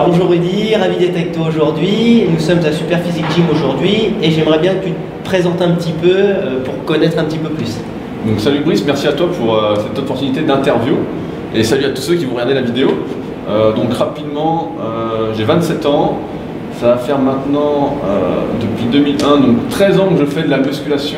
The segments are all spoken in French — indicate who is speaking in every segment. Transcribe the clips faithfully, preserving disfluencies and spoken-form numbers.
Speaker 1: Alors bonjour Rudy, ravi d'être avec toi aujourd'hui. Nous sommes à Superphysique Gym aujourd'hui et j'aimerais bien que tu te présentes un petit peu euh, pour connaître un petit peu plus.
Speaker 2: Donc salut Brice, merci à toi pour euh, cette opportunité d'interview et salut à tous ceux qui vont regarder la vidéo. Euh, donc rapidement, euh, j'ai vingt-sept ans, ça va faire maintenant euh, depuis deux mille un, donc treize ans que je fais de la musculation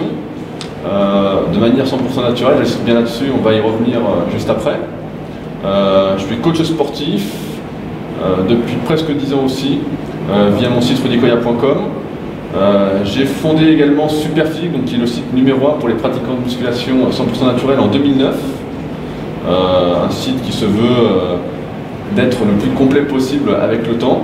Speaker 2: euh, de manière cent pour cent naturelle. J'insiste bien là-dessus, on va y revenir euh, juste après. Euh, je suis coach sportif euh, depuis presque dix ans aussi, euh, via mon site rudy koya point com. Euh, j'ai fondé également Superphysique, donc qui est le site numéro un pour les pratiquants de musculation cent pour cent naturel en deux mille neuf. Euh, un site qui se veut euh, d'être le plus complet possible avec le temps.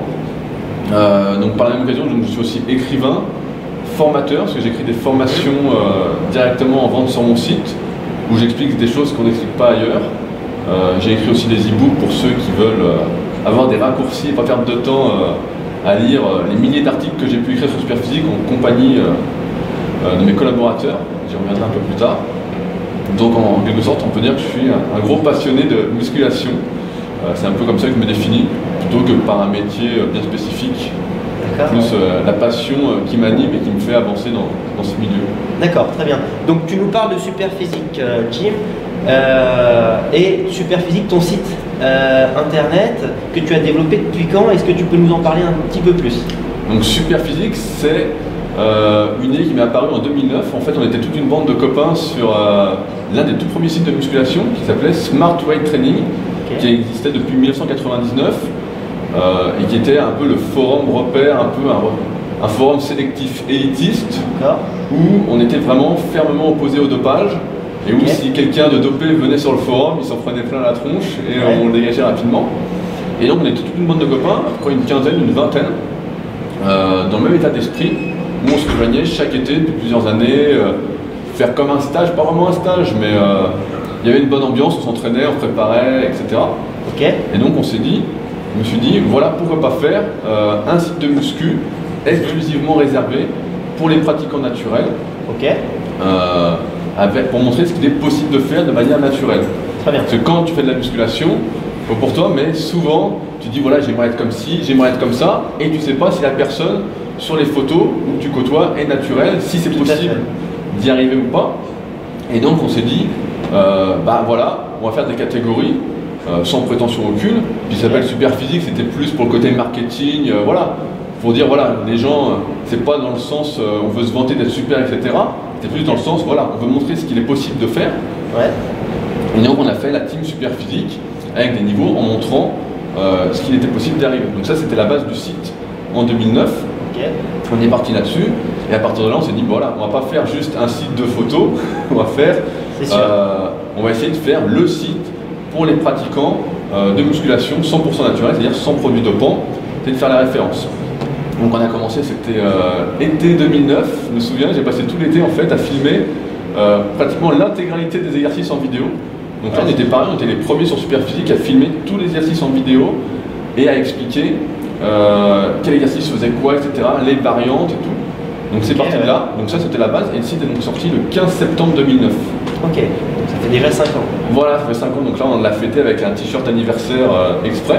Speaker 2: Euh, donc par la même occasion, je suis aussi écrivain, formateur, parce que j'écris des formations euh, directement en vente sur mon site, où j'explique des choses qu'on n'explique pas ailleurs. Euh, j'ai écrit aussi des e-books pour ceux qui veulent euh, avoir des raccourcis et pas perdre de temps euh, à lire euh, les milliers d'articles que j'ai pu écrire sur Superphysique en compagnie euh, euh, de mes collaborateurs. J'y reviendrai un peu plus tard. Donc en quelque sorte, on peut dire que je suis un, un gros passionné de musculation. Euh, c'est un peu comme ça que je me définis, plutôt que par un métier euh, bien spécifique. Plus euh, la passion euh, qui m'anime et qui me fait avancer dans, dans ce milieu.
Speaker 1: D'accord, très bien. Donc tu nous parles de Superphysique euh, Gym euh, et Superphysique, ton site euh, internet que tu as développé depuis quand? Est-ce que tu peux nous en parler un petit peu plus?
Speaker 2: Donc Superphysique, c'est euh, une idée qui m'est apparue en deux mille neuf. En fait, on était toute une bande de copains sur euh, l'un des tout premiers sites de musculation qui s'appelait Smart Weight Training, okay, qui existait depuis mille neuf cent quatre-vingt-dix-neuf. Euh, et qui était un peu le forum repère, un peu un, un forum sélectif élitiste, où on était vraiment fermement opposé au dopage, et où okay, si quelqu'un de dopé venait sur le forum, il s'en prenait plein la tronche, et ouais, on le dégageait rapidement. Et donc on était toute une bande de copains, à peu près une quinzaine, une vingtaine, euh, dans le même état d'esprit, où on se rejoignait chaque été depuis plusieurs années, euh, faire comme un stage, pas vraiment un stage, mais euh, il y avait une bonne ambiance, on s'entraînait, on préparait, et cetera.
Speaker 1: Okay.
Speaker 2: Et donc on s'est dit, je me suis dit, voilà pourquoi pas faire euh, un site de muscu exclusivement réservé pour les pratiquants naturels,
Speaker 1: okay,
Speaker 2: euh, avec, pour montrer ce qu'il est possible de faire de manière naturelle.
Speaker 1: Très bien.
Speaker 2: Parce que quand tu fais de la musculation, pas pour toi, mais souvent tu dis voilà, j'aimerais être comme ci, j'aimerais être comme ça, et tu sais pas si la personne sur les photos où tu côtoies est naturelle, si c'est possible d'y arriver ou pas. Et donc on s'est dit, euh, bah voilà, on va faire des catégories. Euh, sans prétention aucune, puis ça s'appelle Superphysique, c'était plus pour le côté marketing, euh, voilà, pour dire voilà, les gens, euh, c'est pas dans le sens euh, on veut se vanter d'être super, et cetera. C'était plus dans le sens voilà, on veut montrer ce qu'il est possible de faire.
Speaker 1: Ouais.
Speaker 2: Et donc on a fait la team Superphysique avec des niveaux en montrant euh, ce qu'il était possible d'arriver. Donc ça c'était la base du site en deux mille neuf.
Speaker 1: Okay.
Speaker 2: On est parti là-dessus et à partir de là on s'est dit voilà, on va pas faire juste un site de photos, on va faire, euh, on va essayer de faire le site pour les pratiquants euh, de musculation cent pour cent naturel, c'est-à-dire sans produits dopants, c'est de faire la référence. Donc on a commencé, c'était euh, été deux mille neuf, je me souviens, j'ai passé tout l'été en fait à filmer euh, pratiquement l'intégralité des exercices en vidéo. Donc là on était pareil, on était les premiers sur Superphysique à filmer tous les exercices en vidéo et à expliquer euh, quel exercice faisait quoi, et cetera, les variantes et tout. Donc c'est okay, parti de là, donc ça c'était la base et le site est donc sorti le quinze septembre deux mille neuf.
Speaker 1: Ok, donc ça fait déjà cinq ans.
Speaker 2: Voilà, ça fait cinq ans, donc là on l'a fêté avec un t-shirt anniversaire euh, exprès.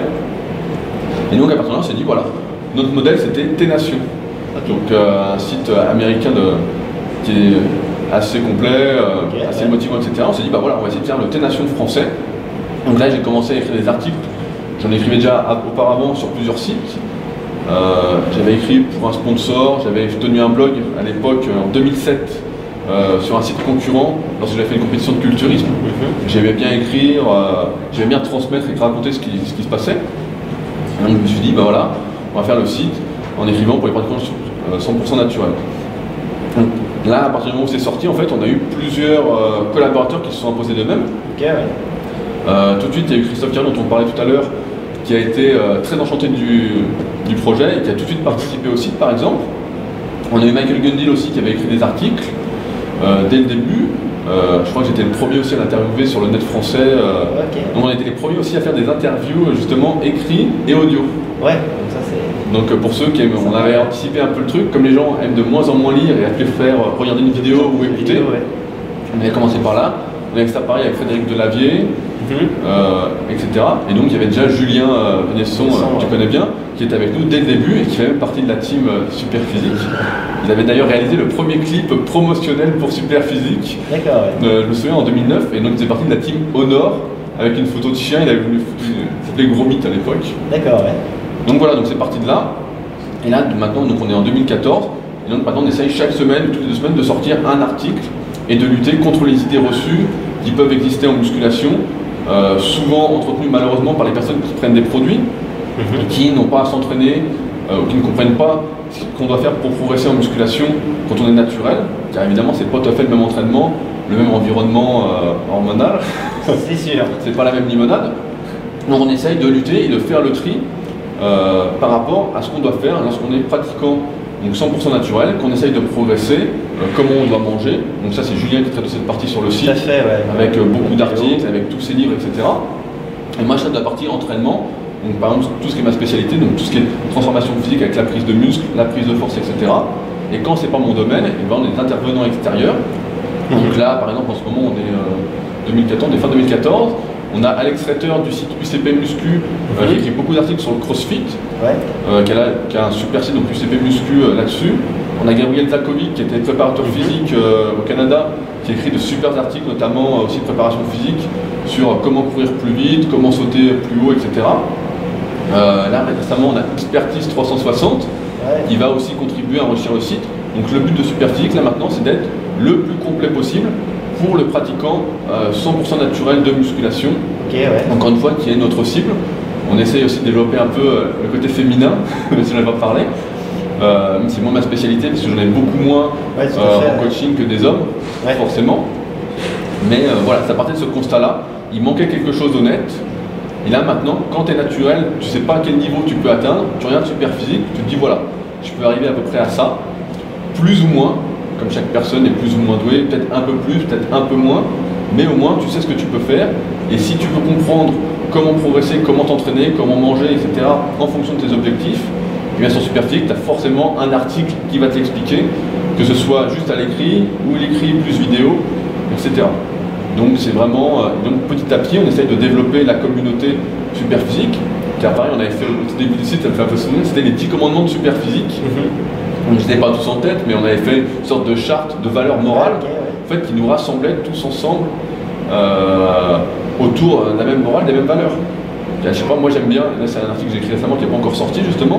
Speaker 2: Et donc à partir de là on s'est dit voilà, notre modèle c'était T-Nation. Okay. Donc euh, un site américain de, qui est assez complet, euh, okay, assez ouais, motivant, et cetera. On s'est dit bah voilà, on va essayer de faire le T-Nation français. Donc là j'ai commencé à écrire des articles, j'en écrivais déjà auparavant sur plusieurs sites. Euh, j'avais écrit pour un sponsor, j'avais tenu un blog à l'époque en deux mille sept euh, sur un site concurrent lorsque j'avais fait une compétition de culturisme. Mm-hmm. J'aimais bien écrire, euh, j'aimais bien transmettre et raconter ce qui, ce qui se passait. Et donc je me suis dit bah voilà, on va faire le site en écrivant pour les pratiquants cent pour cent naturels. Donc là à partir du moment où c'est sorti en fait on a eu plusieurs euh, collaborateurs qui se sont imposés d'eux-mêmes.
Speaker 1: Okay, ouais.
Speaker 2: euh, tout de suite il y a eu Christophe Carrier dont on parlait tout à l'heure, qui a été euh, très enchanté du, du projet et qui a tout de suite participé au site par exemple. On a eu Michael Gundil aussi qui avait écrit des articles euh, dès le début. Euh, je crois que j'étais le premier aussi à l'interviewer sur le net français. Euh, okay. Donc on a été les premiers aussi à faire des interviews justement écrits et audio.
Speaker 1: Ouais, donc ça c'est...
Speaker 2: Donc pour ceux qui aiment, on avait anticipé un peu le truc, comme les gens aiment de moins en moins lire et préfèrent regarder une vidéo ou écouter,
Speaker 1: vidéo, ouais,
Speaker 2: on avait commencé par là. On avait fait ça pareil avec Frédéric Delavier, mm-hmm. euh, et cetera. Et donc il y avait déjà Julien euh, Venesson, euh, que tu connais bien, qui était avec nous dès le début et qui fait même partie de la team euh, Superphysique. Il avait d'ailleurs réalisé le premier clip promotionnel pour Superphysique.
Speaker 1: D'accord. Ouais.
Speaker 2: Euh, je me souviens en deux mille neuf, et donc il faisait partie de la team Honor avec une photo de chien. Il avait voulu, il s'appelait Gros Mythe à l'époque.
Speaker 1: D'accord. Ouais.
Speaker 2: Donc voilà, donc c'est parti de là. Et là maintenant, donc on est en deux mille quatorze. Et donc maintenant on essaye chaque semaine, toutes les deux semaines, de sortir un article et de lutter contre les idées reçues qui peuvent exister en musculation, euh, souvent entretenues malheureusement par les personnes qui prennent des produits mmh. et qui n'ont pas à s'entraîner euh, ou qui ne comprennent pas ce qu'on doit faire pour progresser en musculation quand on est naturel, car évidemment c'est pas tout à fait le même entraînement, le même environnement euh, hormonal,
Speaker 1: c'est sûr,
Speaker 2: c'est pas la même limonade. Donc on essaye de lutter et de faire le tri euh, par rapport à ce qu'on doit faire lorsqu'on est pratiquant, donc cent pour cent naturel, qu'on essaye de progresser, euh, comment on doit manger. Donc ça c'est Julien qui traite de cette partie sur le site,
Speaker 1: fait, ouais.
Speaker 2: avec euh, beaucoup d'articles, avec tous ses livres, et cetera. Et moi je traite de la partie entraînement, donc par exemple tout ce qui est ma spécialité, donc tout ce qui est transformation physique avec la prise de muscle, la prise de force, et cetera. Et quand c'est pas mon domaine, et ben on est des intervenants extérieurs. Mmh. Donc là par exemple en ce moment on est euh, deux mille quatorze, on est fin deux mille quatorze. On a Alex Retter du site U C P Muscu mmh. euh, qui écrit beaucoup d'articles sur le CrossFit,
Speaker 1: ouais.
Speaker 2: euh, qui, a, qui a un super site, donc U C P Muscu euh, là-dessus. On a Gabriel Zakovic qui était préparateur mmh. physique euh, au Canada, qui écrit de super articles, notamment euh, aussi de préparation physique, sur euh, comment courir plus vite, comment sauter plus haut, et cetera. Euh, là récemment on a Expertise trois cent soixante, ouais. qui va aussi contribuer à enrichir le site. Donc le but de Superphysique là maintenant c'est d'être le plus complet possible pour le pratiquant euh, cent pour cent naturel de musculation,
Speaker 1: okay, ouais.
Speaker 2: encore une fois qui est notre cible. On essaye aussi de développer un peu euh, le côté féminin, même si on n'a pas parlé. Euh, c'est moins ma spécialité parce que j'en ai beaucoup moins
Speaker 1: ouais,
Speaker 2: euh,
Speaker 1: fait,
Speaker 2: en coaching que des hommes,
Speaker 1: ouais.
Speaker 2: forcément. Mais euh, voilà, ça partait de ce constat-là. Il manquait quelque chose d'honnête. Et là maintenant, quand tu es naturel, tu sais pas à quel niveau tu peux atteindre, tu regardes Superphysique, tu te dis voilà, je peux arriver à peu près à ça, plus ou moins. Comme chaque personne est plus ou moins douée, peut-être un peu plus, peut-être un peu moins, mais au moins tu sais ce que tu peux faire. Et si tu veux comprendre comment progresser, comment t'entraîner, comment manger, et cetera, en fonction de tes objectifs, et bien sur Superphysique, tu as forcément un article qui va te l'expliquer, que ce soit juste à l'écrit, ou l'écrit plus vidéo, et cetera. Donc c'est vraiment, donc petit à petit, on essaye de développer la communauté Superphysique, car pareil, on avait fait au début du site, ça me fait un peu souvenir, c'était les dix commandements de Superphysique. Mm-hmm. On ne les avait pas tous en tête, mais on avait fait une sorte de charte de valeurs morales, okay, ouais. en fait, qui nous rassemblait tous ensemble euh, autour de la même morale, des mêmes valeurs. Et, je sais pas, moi j'aime bien, là c'est un article que j'ai écrit récemment qui n'est pas encore sorti justement,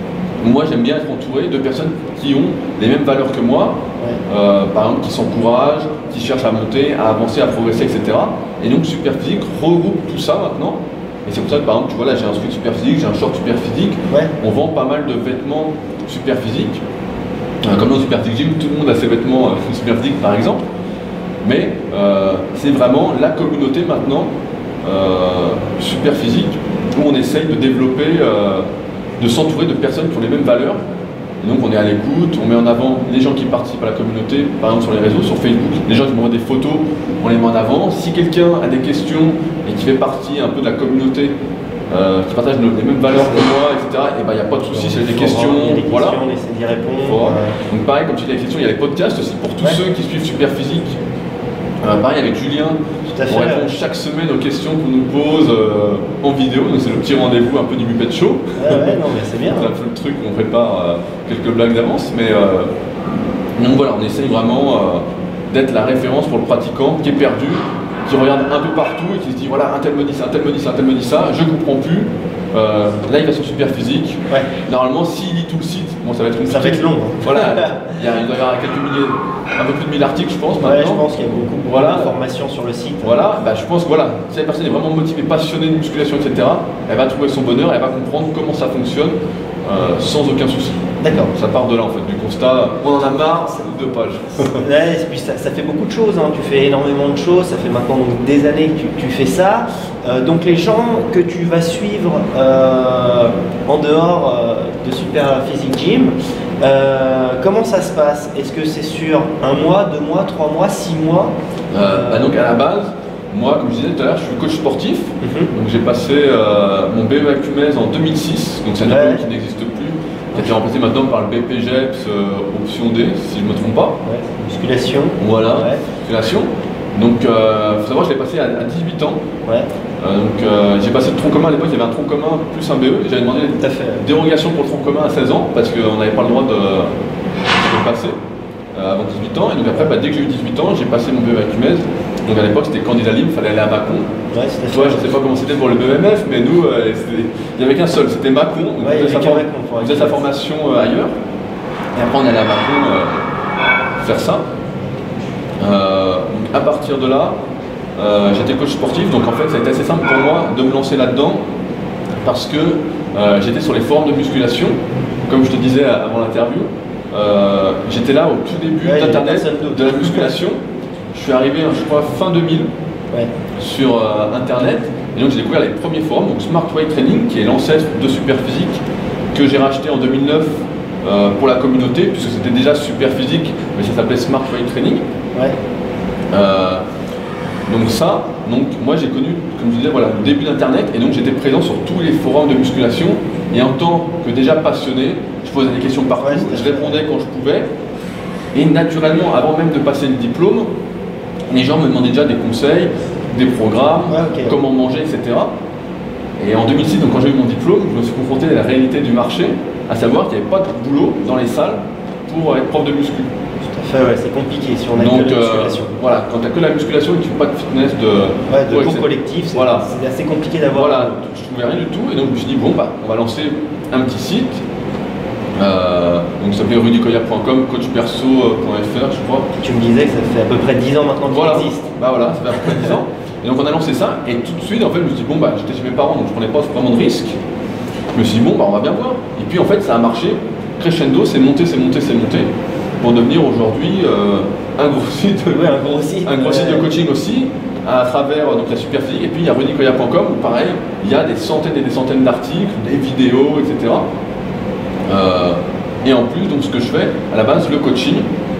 Speaker 2: moi j'aime bien être entouré de personnes qui ont les mêmes valeurs que moi, ouais. euh, par exemple qui s'encouragent, qui cherchent à monter, à avancer, à progresser, et cetera. Et donc Superphysique regroupe tout ça maintenant. Et c'est pour ça que par exemple, tu vois là j'ai un sweat Superphysique, j'ai un short Superphysique, ouais. on vend pas mal de vêtements Superphysique. Euh, comme dans Superphysique Gym, tout le monde a ses vêtements euh, Superphysique par exemple. Mais euh, c'est vraiment la communauté maintenant euh, Superphysique où on essaye de développer, euh, de s'entourer de personnes qui ont les mêmes valeurs. Et donc on est à l'écoute, on met en avant les gens qui participent à la communauté, par exemple sur les réseaux, sur Facebook, les gens qui m'envoient des photos, on les met en avant. Si quelqu'un a des questions et qui fait partie un peu de la communauté, euh, qui partage les mêmes valeurs que moi, et cetera, et ben il n'y a pas de souci, c'est des questions,
Speaker 1: il y a des
Speaker 2: voilà.
Speaker 1: questions, on essaie d'y répondre.
Speaker 2: Euh... Donc pareil, comme tu dis les questions, il y a les podcasts aussi pour tous ouais. ceux qui suivent Superphysique. Euh, pareil avec Julien,
Speaker 1: Tout à
Speaker 2: on
Speaker 1: fait,
Speaker 2: répond
Speaker 1: ouais.
Speaker 2: chaque semaine aux questions qu'on nous pose euh, en vidéo, donc c'est le petit rendez-vous un peu du Muppet Show.
Speaker 1: Ouais, ouais, non, mais c'est bien.
Speaker 2: C'est un peu le truc où on prépare euh, quelques blagues d'avance, mais euh, donc voilà, on essaye vraiment euh, d'être la référence pour le pratiquant qui est perdu, qui regarde un peu partout et qui se dit voilà, un tel me dit ça, un tel me dit ça, un tel me dit ça, je comprends plus. Euh, là il va sur Superphysique.
Speaker 1: Ouais.
Speaker 2: Normalement s'il lit tout le site, bon ça va être compliqué.
Speaker 1: Ça va être long.
Speaker 2: Voilà, il, y a, il doit y avoir quelques milliers, un peu plus de mille articles je pense maintenant.
Speaker 1: Ouais, je pense qu'il y a beaucoup, beaucoup
Speaker 2: voilà.
Speaker 1: d'informations sur le site.
Speaker 2: Voilà, bah, je pense que voilà, si la personne est vraiment motivée, passionnée de musculation, et cetera, elle va trouver son bonheur, elle va comprendre comment ça fonctionne euh, sans aucun souci.
Speaker 1: D'accord.
Speaker 2: Ça part de là en fait, du constat, on en a marre, c'est deux pages.
Speaker 1: Ouais, et puis ça, ça fait beaucoup de choses, hein. Tu fais énormément de choses, ça fait maintenant donc, des années que tu, tu fais ça. Euh, donc les gens que tu vas suivre euh, en dehors euh, de Superphysique Gym, euh, comment ça se passe? Est-ce que c'est sur un mois, deux mois, trois mois, six mois?
Speaker 2: euh, bah Donc à la base, moi comme je disais tout à l'heure, je suis coach sportif, mm-hmm. donc j'ai passé euh, mon B E A C U M E S en deux mille six, donc c'est un diplôme ouais. qui n'existe plus, qui a été remplacé maintenant par le B P G E P S euh, option D, si je ne me trompe pas.
Speaker 1: Ouais, musculation.
Speaker 2: Voilà, ouais. musculation. Donc il euh, faut savoir que je l'ai passé à, à dix-huit ans.
Speaker 1: Ouais.
Speaker 2: Euh, donc euh, j'ai passé le tronc commun à l'époque, il y avait un tronc commun plus un B E. J'avais demandé une dérogation pour le tronc commun à seize ans parce qu'on n'avait pas le droit de, de le passer euh, avant dix-huit ans. Et donc après, bah, dès que j'ai eu dix-huit ans, j'ai passé mon B E à Cumèze. Donc à l'époque c'était candidat libre, il fallait aller à Mâcon.
Speaker 1: Ouais,
Speaker 2: Toi, je ne sais pas comment c'était pour le B E M F, mais nous, euh, il n'y avait qu'un seul, c'était Mâcon. On
Speaker 1: ouais,
Speaker 2: faisait sa,
Speaker 1: Mâcon,
Speaker 2: sa formation euh, ailleurs. Et après on allait à Mâcon euh, faire ça. Euh, donc à partir de là, euh, j'étais coach sportif, donc en fait ça a été assez simple pour moi de me lancer là-dedans parce que euh, j'étais sur les forums de musculation, comme je te disais avant l'interview. Euh, j'étais là au tout début ouais, d'internet, de la musculation. Je suis arrivé, je crois, fin deux mille ouais. sur euh, internet, et donc j'ai découvert les premiers forums, donc Smart Weight Training, qui est l'ancêtre de Superphysique, que j'ai racheté en deux mille neuf euh, pour la communauté, puisque c'était déjà Superphysique, mais ça s'appelait Smart Weight Training. Ouais. Euh, donc ça, donc moi j'ai connu, comme je disais, voilà, le début d'internet, et donc j'étais présent sur tous les forums de musculation, et en tant que déjà passionné, je posais des questions partout, ouais, je répondais quand je pouvais, et naturellement, avant même de passer le diplôme, les gens me demandaient déjà des conseils, des programmes, ouais, okay. comment manger, et cetera. Et en deux mille six, donc quand j'ai eu mon diplôme, je me suis confronté à la réalité du marché, à savoir qu'il n'y avait pas de boulot dans les salles pour être prof de muscu.
Speaker 1: Tout à fait, ouais, c'est compliqué si on a
Speaker 2: donc,
Speaker 1: que la musculation.
Speaker 2: Euh, voilà, quand tu n'as que la musculation et que tu ne fais pas de fitness, de,
Speaker 1: ouais, de ouais, cours collectif, c'est voilà. assez compliqué d'avoir.
Speaker 2: Voilà, je ne trouvais rien du tout, et donc je me suis dit, bon, bah, on va lancer un petit site. Euh, donc ça s'appelait rudicoya point com, coach perso point F R je crois.
Speaker 1: Tu me disais que ça fait à peu près dix ans maintenant qu'il
Speaker 2: voilà.
Speaker 1: existe.
Speaker 2: Bah voilà, ça fait à peu près dix ans. Et donc on a lancé ça, et tout de suite en fait je me suis dit bon bah j'étais chez mes parents donc je prenais pas vraiment de risques. Je me suis dit bon bah on va bien voir. Et puis en fait ça a marché, crescendo, c'est monté, c'est monté, c'est monté, pour devenir aujourd'hui euh, un gros site,
Speaker 1: ouais, un gros site,
Speaker 2: un gros
Speaker 1: ouais.
Speaker 2: site de coaching aussi, à travers donc, la Superphysique. Et puis il y a rudicoya point com où pareil, il y a des centaines et des centaines d'articles, des vidéos, et cetera. Euh, Et en plus, donc ce que je fais, à la base, le coaching.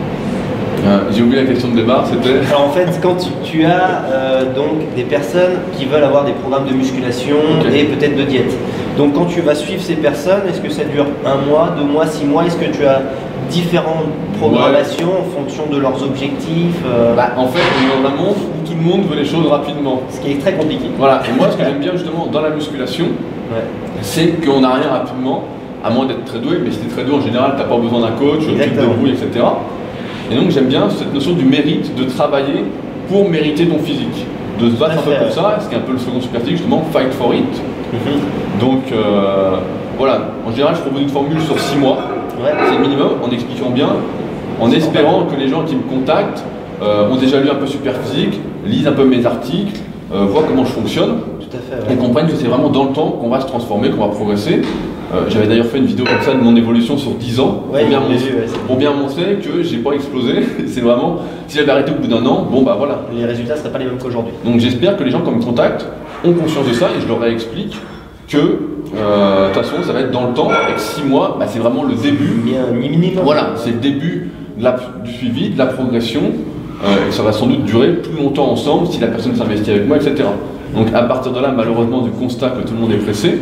Speaker 2: Euh, J'ai oublié la question de départ, c'était...
Speaker 1: Alors en fait, quand tu, tu as euh, donc des personnes qui veulent avoir des programmes de musculation okay. et peut-être de diète. Donc quand tu vas suivre ces personnes, est-ce que ça dure un mois, deux mois, six mois? Est-ce que tu as différentes programmations ouais. en fonction de leurs objectifs euh...
Speaker 2: bah, En fait, on est dans un monde où tout le monde veut les choses rapidement.
Speaker 1: Ce qui est très compliqué.
Speaker 2: Voilà, et moi ce que j'aime bien justement dans la musculation, ouais. c'est qu'on n'a rien rapidement. À moins d'être très doué, mais si tu es très doué en général, tu n'as pas besoin d'un coach, tu te débrouilles, et cetera. Et donc j'aime bien cette notion du mérite, de travailler pour mériter ton physique. De se battre un peu pour ça, ce qui est un peu le second Superphysique, justement, fight for it. Mm-hmm. Donc euh, voilà, en général je propose une formule sur six mois, ouais. c'est le minimum, en expliquant bien, en espérant que les gens qui me contactent euh, ont déjà lu un peu Superphysique, lisent un peu mes articles, euh, voient comment je fonctionne,
Speaker 1: Tout à fait, ouais.
Speaker 2: et comprennent que c'est vraiment dans le temps qu'on va se transformer, qu'on va progresser. Euh, J'avais d'ailleurs fait une vidéo comme ça de mon évolution sur dix ans
Speaker 1: ouais,
Speaker 2: pour, bien montrer,
Speaker 1: vu, ouais,
Speaker 2: pour bien montrer que j'ai pas explosé. C'est vraiment, si j'avais arrêté au bout d'un an, bon bah voilà.
Speaker 1: Les résultats ne seraient pas les mêmes qu'aujourd'hui.
Speaker 2: Donc j'espère que les gens quand ils me contactent ont conscience de ça et je leur explique que euh, de toute façon ça va être dans le temps et que six mois bah, c'est vraiment le début.
Speaker 1: Il y a un minimum.
Speaker 2: Voilà, c'est le début de la, du suivi, de la progression euh, et ça va sans doute durer plus longtemps ensemble si la personne s'investit avec moi, et cetera. Donc à partir de là, malheureusement du constat que tout le monde est pressé,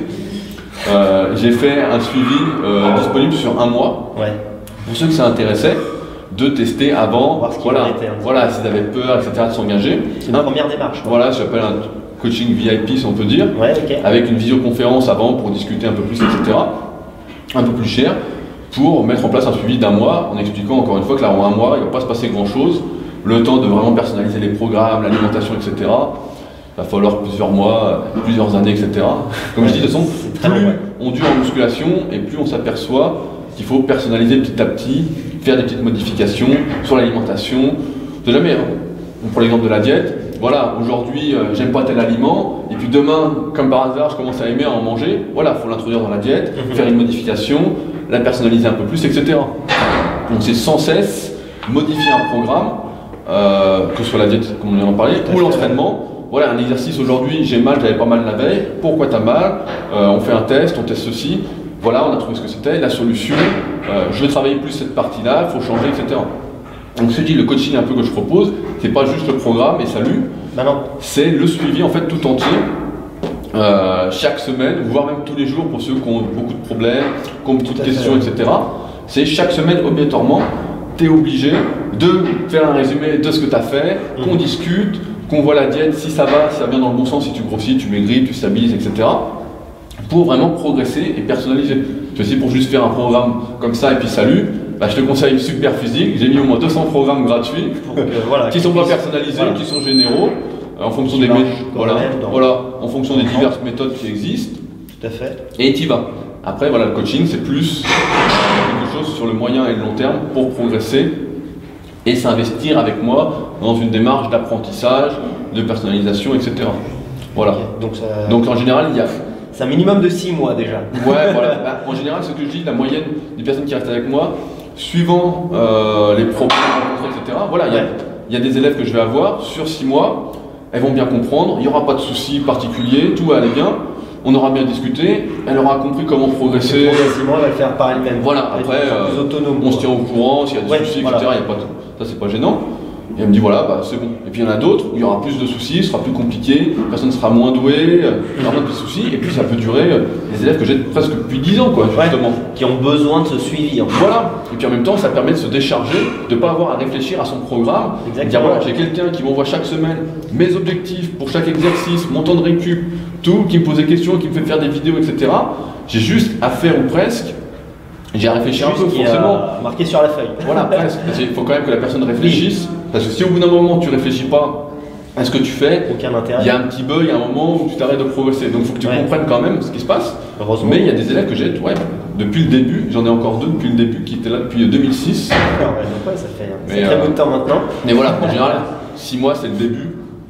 Speaker 2: Euh, j'ai fait un suivi euh, disponible sur un mois. Ouais. Pour ceux que ça intéressait, de tester avant,
Speaker 1: voir ce
Speaker 2: voilà,
Speaker 1: était, hein.
Speaker 2: voilà s'ils avaient peur, et cetera, de s'engager.
Speaker 1: C'est une hein, première démarche.
Speaker 2: Voilà, j'appelle un coaching V I P, si on peut dire,
Speaker 1: ouais, okay.
Speaker 2: avec une visioconférence avant pour discuter un peu plus, et cetera. Un peu plus cher, pour mettre en place un suivi d'un mois, en expliquant encore une fois que là, en un mois, il ne va pas se passer grand-chose. Le temps de vraiment personnaliser les programmes, l'alimentation, et cetera. Il va falloir plusieurs mois, plusieurs années, et cetera. Comme ouais, je dis, de toute façon, plus long. on dure en musculation et plus on s'aperçoit qu'il faut personnaliser petit à petit, faire des petites modifications sur l'alimentation. De jamais, on prend l'exemple de la diète. Voilà, aujourd'hui, euh, j'aime pas tel aliment, et puis demain, comme par hasard, je commence à aimer à en manger. Voilà, il faut l'introduire dans la diète, mm-hmm. faire une modification, la personnaliser un peu plus, et cetera. Donc c'est sans cesse modifier un programme, euh, que ce soit la diète, comme on vient d'en parler, ou l'entraînement. Voilà, un exercice aujourd'hui, j'ai mal, j'avais pas mal la veille, pourquoi tu as mal, euh, on fait un test, on teste ceci, voilà, on a trouvé ce que c'était, la solution, euh, je vais travailler plus cette partie-là, il faut changer, et cetera. Donc ce dit le coaching un peu que je propose, c'est pas juste le programme et salut, c'est le suivi en fait tout entier, euh, chaque semaine, voire même tous les jours pour ceux qui ont beaucoup de problèmes, qui ont beaucoup de questions, et cetera. C'est chaque semaine obligatoirement tu es obligé de faire un résumé de ce que tu as fait, mmh. qu'on discute, qu'on voit la diète, si ça va, si ça va bien dans le bon sens, si tu grossis, tu maigris, tu stabilises, et cetera. Pour vraiment progresser et personnaliser. Tu sais, pour juste faire un programme comme ça et puis salut, bah, je te conseille Super Physique. J'ai mis au moins deux cents programmes gratuits que, voilà, qui ne sont pas personnalisés, voilà. qui sont généraux, euh, en fonction qui des voilà, voilà, en fonction des diverses méthodes qui existent.
Speaker 1: Tout à fait.
Speaker 2: Et tu y vas. Après, voilà, le coaching, c'est plus quelque chose sur le moyen et le long terme pour progresser et s'investir avec moi dans une démarche d'apprentissage, de personnalisation, et cetera. Voilà. Okay. Donc, ça... Donc en général, il y a...
Speaker 1: C'est un minimum de six mois déjà.
Speaker 2: Ouais, voilà. Bah, en général, ce que je dis, la moyenne des personnes qui restent avec moi, suivant euh, les problèmes rencontrés, et cetera. Voilà, il ouais. y, y a des élèves que je vais avoir sur six mois, elles vont bien comprendre, il n'y aura pas de soucis particuliers, tout va aller bien. On aura bien discuté, elle aura compris comment progresser.
Speaker 1: Progressivement, elle va le faire par elle-même.
Speaker 2: Voilà, après, euh, autonome, on quoi. se tient au courant, s'il y a des ouais, soucis, voilà. et cetera. Il y a pas de... Ça, c'est pas gênant. Et elle me dit voilà, bah, c'est bon. Et puis il y en a d'autres où il y aura plus de soucis, ce sera plus compliqué, la personne sera moins douée, il y aura plus de soucis, et puis ça peut durer. Les élèves que j'ai presque depuis dix ans, quoi, justement. Ouais,
Speaker 1: qui ont besoin de ce suivi. En fait.
Speaker 2: Voilà. Et puis en même temps, ça permet de se décharger, de ne pas avoir à réfléchir à son programme. Exactement. Dire voilà, j'ai quelqu'un qui m'envoie chaque semaine mes objectifs pour chaque exercice, mon temps de récup, tout, qui me pose des questions, qui me fait faire des vidéos, et cetera. J'ai juste à faire ou presque. J'ai à réfléchir juste un peu, forcément.
Speaker 1: Marqué sur la feuille.
Speaker 2: Voilà, presque. Il faut quand même que la personne réfléchisse. Oui. Parce que si au bout d'un moment tu réfléchis pas à ce que tu fais,
Speaker 1: aucun intérêt.
Speaker 2: Il y a un petit bug, il y a un moment où tu t'arrêtes de progresser. Donc il faut que tu ouais. comprennes quand même ce qui se passe. Mais il y a des élèves que j'ai, ouais, depuis le début, j'en ai encore deux depuis le début qui étaient là depuis deux mille six.
Speaker 1: Ouais, ouais, ça fait un très euh, bout de temps maintenant.
Speaker 2: Mais voilà, en général, six mois c'est le début.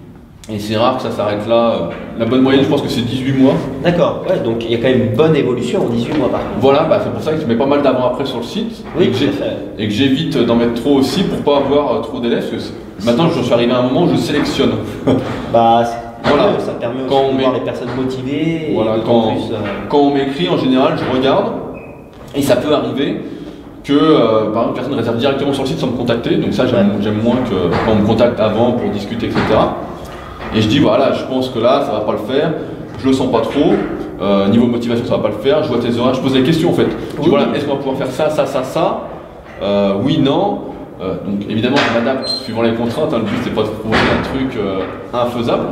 Speaker 2: Et c'est rare que ça s'arrête là. La bonne moyenne, je pense que c'est dix-huit mois.
Speaker 1: D'accord, ouais, donc il y a quand même une bonne évolution en dix-huit mois par contre.
Speaker 2: Voilà, bah, c'est pour ça que je mets pas mal d'avant-après sur le site.
Speaker 1: Oui,
Speaker 2: et que j'évite d'en mettre trop aussi pour pas avoir euh, trop d'élèves. Maintenant, je suis arrivé à un moment où je sélectionne.
Speaker 1: Bah, voilà. Ça permet aussi quand de voir les personnes motivées.
Speaker 2: Voilà,
Speaker 1: et
Speaker 2: quand,
Speaker 1: plus, euh...
Speaker 2: quand on m'écrit, en général, je regarde. Et ça peut arriver que, euh, par exemple, une personne réserve directement sur le site sans me contacter. Donc ça, j'aime ouais. moins que quand on me contacte avant pour discuter, et cetera. Et je dis voilà, je pense que là ça va pas le faire, je le sens pas trop, euh, niveau motivation ça va pas le faire, je vois tes horaires, je pose des questions en fait. Je dis oui. voilà, est-ce qu'on va pouvoir faire ça, ça, ça, ça euh, oui, non. Euh, donc évidemment je m'adapte suivant les contraintes, hein. Le but c'est pas de proposer un truc euh, infaisable.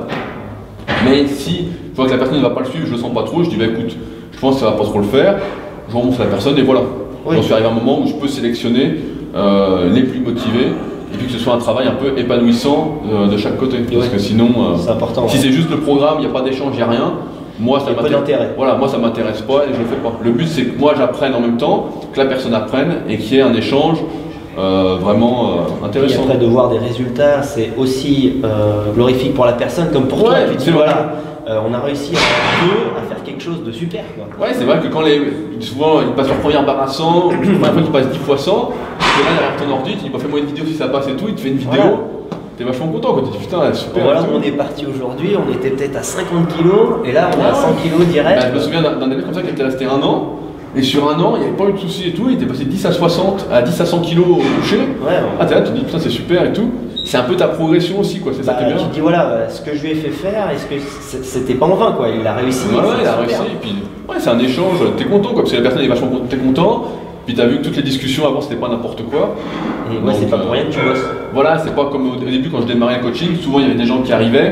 Speaker 2: Mais si je vois que la personne ne va pas le suivre, je le sens pas trop, je dis bah écoute, je pense que ça va pas trop le faire, je remonte à la personne et voilà. Oui. J'en suis arrivé à un moment où je peux sélectionner euh, les plus motivés. Et puis que ce soit un travail un peu épanouissant euh, de chaque côté. Parce ouais. que sinon, euh,
Speaker 1: c'est important,
Speaker 2: si ouais. c'est juste le programme, il n'y a pas d'échange, il n'y a rien, moi ça
Speaker 1: m'intéresse.
Speaker 2: Voilà, moi ça m'intéresse pas et je le fais pas. Le but c'est que moi j'apprenne en même temps, que la personne apprenne et qu'il y ait un échange euh, vraiment euh, intéressant.
Speaker 1: Et après de voir des résultats, c'est aussi euh, glorifique pour la personne comme pour
Speaker 2: ouais,
Speaker 1: toi. Et puis tu dis,
Speaker 2: vrai.
Speaker 1: voilà, euh, on a réussi à deux à faire quelque chose de super. Quoi.
Speaker 2: Ouais, c'est vrai que quand les souvent ils passent leur première barre à cent, la première fois qu'ils passent dix fois cent. Et là derrière ton ordi, tu dis bah, fais-moi une vidéo si ça passe et tout, il te fait une vidéo, voilà. T'es vachement content quand tu dis putain super.
Speaker 1: Voilà, on est parti aujourd'hui, on était peut-être à cinquante kilos et là on est à cent kilos direct.
Speaker 2: Bah, je me souviens d'un élève comme ça qui était resté un an et sur un an il n'y avait pas eu de soucis et tout, il était passé dix à soixante à dix à cent kilos au coucher. Ouais, ouais. Ah t'es là, tu te dis putain c'est super et tout. C'est un peu ta progression aussi quoi, c'est bah, ça qui est bien.
Speaker 1: Tu te dis voilà, ce que je lui ai fait faire, est-ce que c'était pas en vain quoi, il a réussi.
Speaker 2: Ouais, ouais il a réussi et puis ouais c'est un échange, t'es content quoi, parce que la personne est vachement contente, t'es content. Puis tu as vu que toutes les discussions avant c'était pas n'importe quoi.
Speaker 1: Et moi ouais, c'est pas pour rien que tu bosses.
Speaker 2: Voilà, c'est pas comme au début quand je démarrais le coaching, souvent il y avait des gens qui arrivaient,